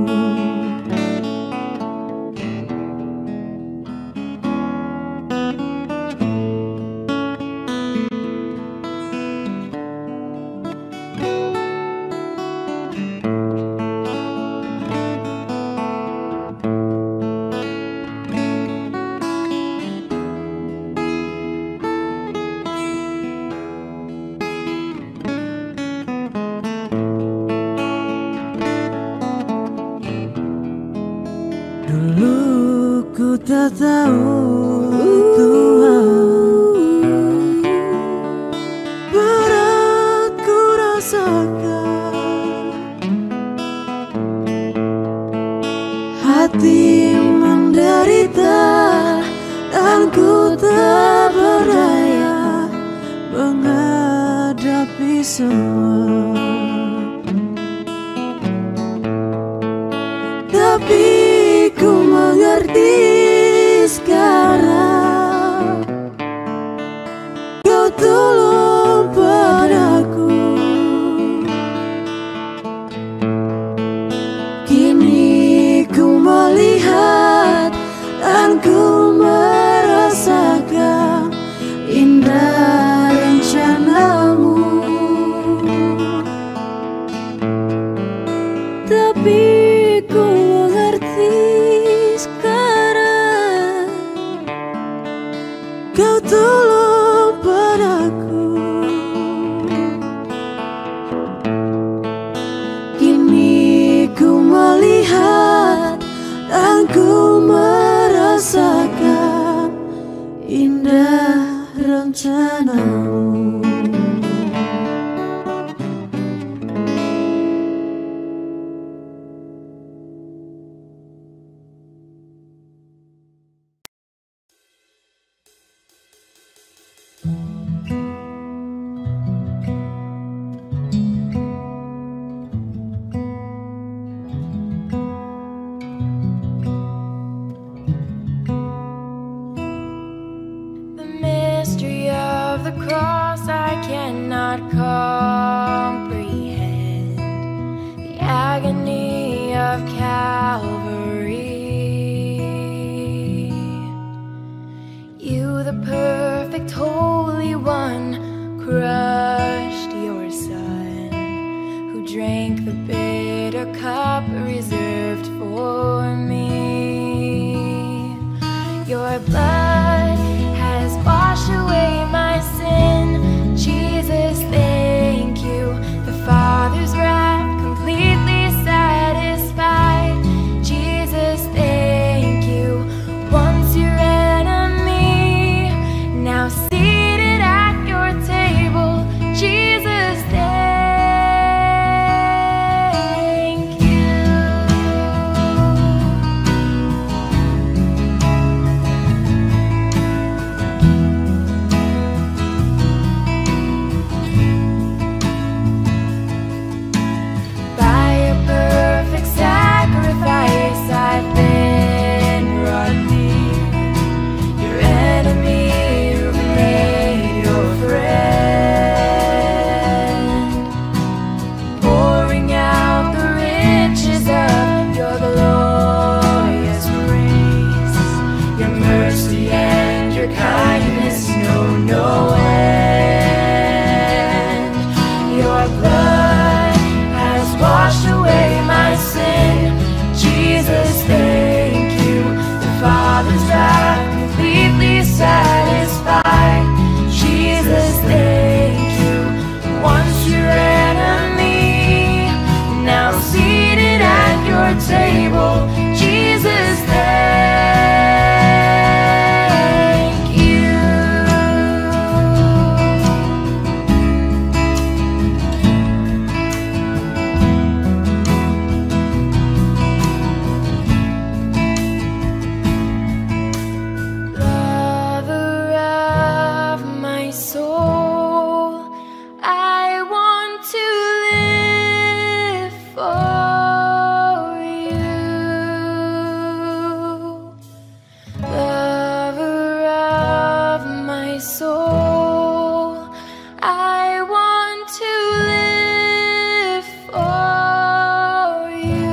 E: Dulu ku tak tahu Tuhan, berat ku rasakan, hati menderita dan ku tak berdaya menghadapi semua. Tapi ku mengerti sekarang, kau tolong padaku. Kini ku melihat dan ku merasakan indah rencanamu. Tapi ku mengerti sekarang, kau tolong padaku. Kini ku melihat dan ku merasakan indah rencanamu.
A: Cross I cannot comprehend, the agony of Calvary. You, the perfect Holy One, crushed your Son, who drank the the bitter cup reserved for me. Your blood has washed away my sin. Jesus, thank you. The Father's wrath completely satisfied. Jesus, thank you. Once your enemy, now seated at your table. Jesus, thank you. By a perfect sacrifice, I've been brought near. Your enemy, you've made your friend, pouring out the riches of your glorious grace. Your mercy and your kindness know no end. Your blood has washed away my sin. Jesus, thank you. The Father's wrath completely satisfied. Jesus, thank you. Once your enemy, now seated at your table. Jesus, thank you. Lover of my soul, I want to live for you. Lover of my soul, I want to live for you.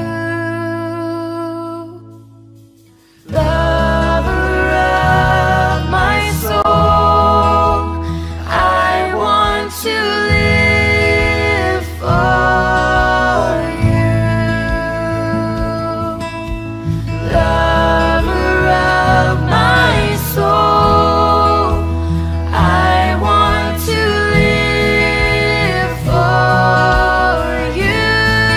A: Lover of my soul, I want to live for you. Lover of my soul, I want to live for you.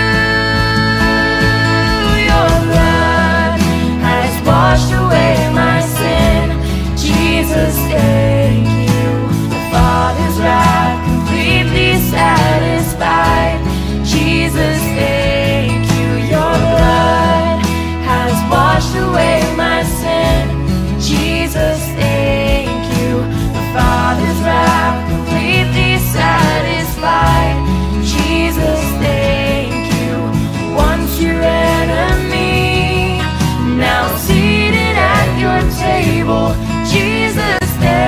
A: Your blood has washed away my sin. Jesus, thank you. The Father's wrath completely satisfied. Jesus, thank you. Your blood has washed away my sin. Jesus, thank you. The Father's wrath completely satisfied. Jesus, thank you. Once your enemy, now seated at your table. Jesus,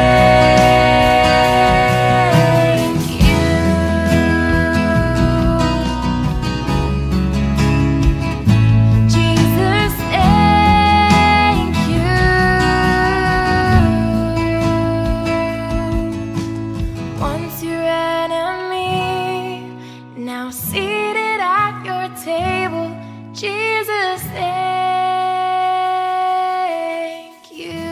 A: thank you. Jesus, thank you. Once your enemy, now seated at your table. Jesus, thank you.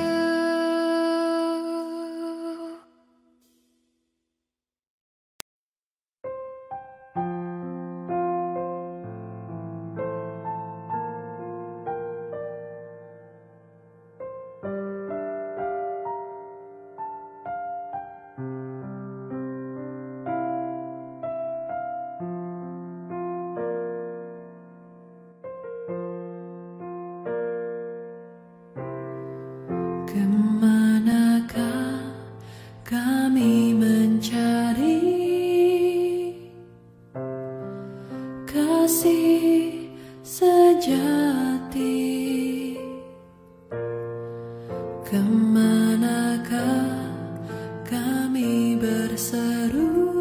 E: Kemanakah kami mencari kasih sejati? Kemanakah kami berseru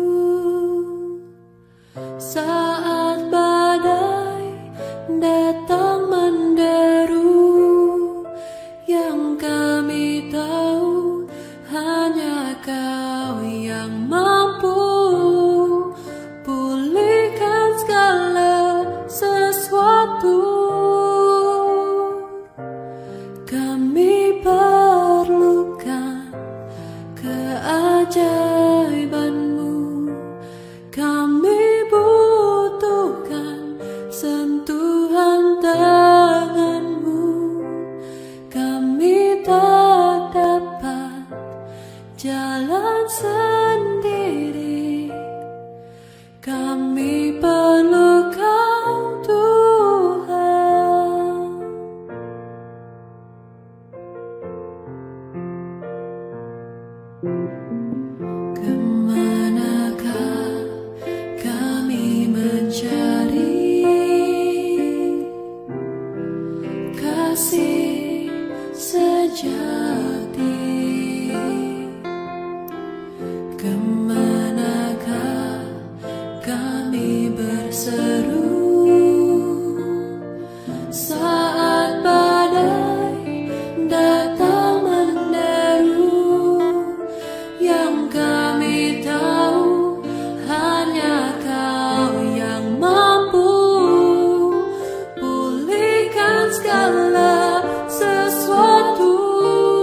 E: saat badai datang menderu? Yang kami tahu hanya Kau yang mampu pulihkan segala kasih sejati. Kemanakah kami berseru saat badai datang menderu? Yang kami tahu hanya Kau yang mampu pulihkan segala sesuatu.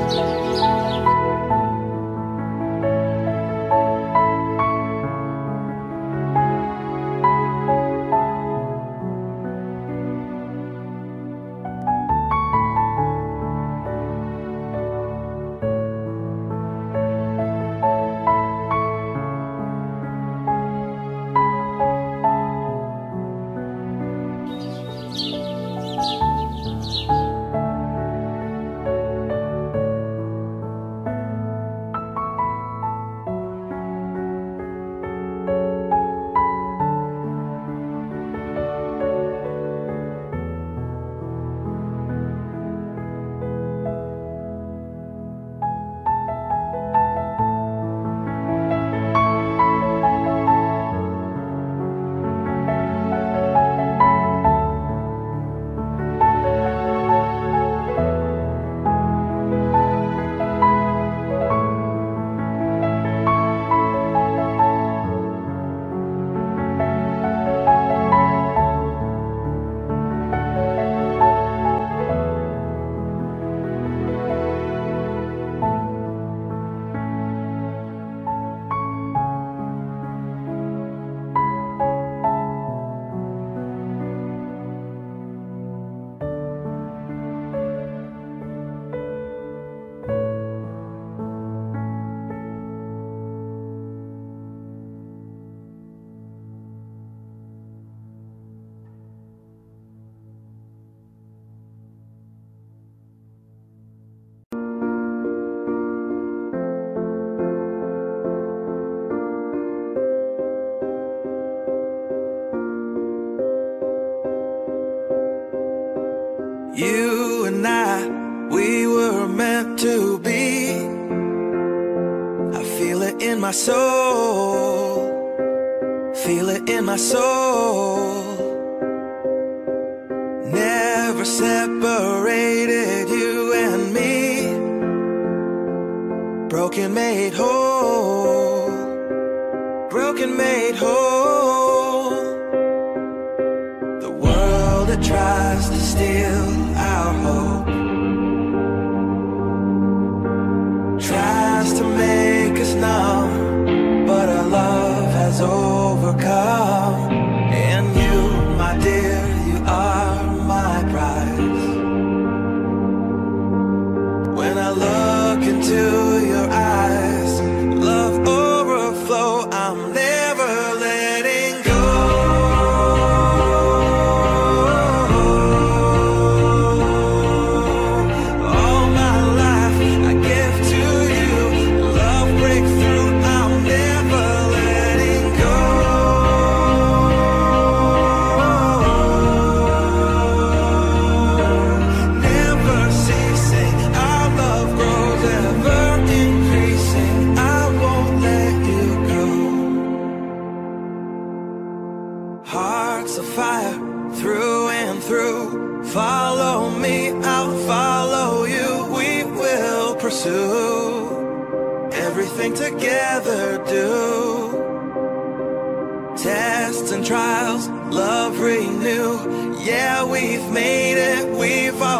G: You and I, we were meant to be. I feel it in my soul, feel it in my soul. Never separated, you and me. Broken made whole, broken made whole. The world that tries to steal our hope tries to make us numb, but our love has overcome. And you, my dear, you are my prize. When I look into your eyes, love overflow, I'm never letting go. All my life I give to you, love breakthrough, I'm never letting go. Never ceasing, our love grows ever increasing, I won't let you go. Hearts of fire through and through, follow me, I'll follow you, we will pursue everything together, do tests and trials, love renew. Yeah, we've made it, we've all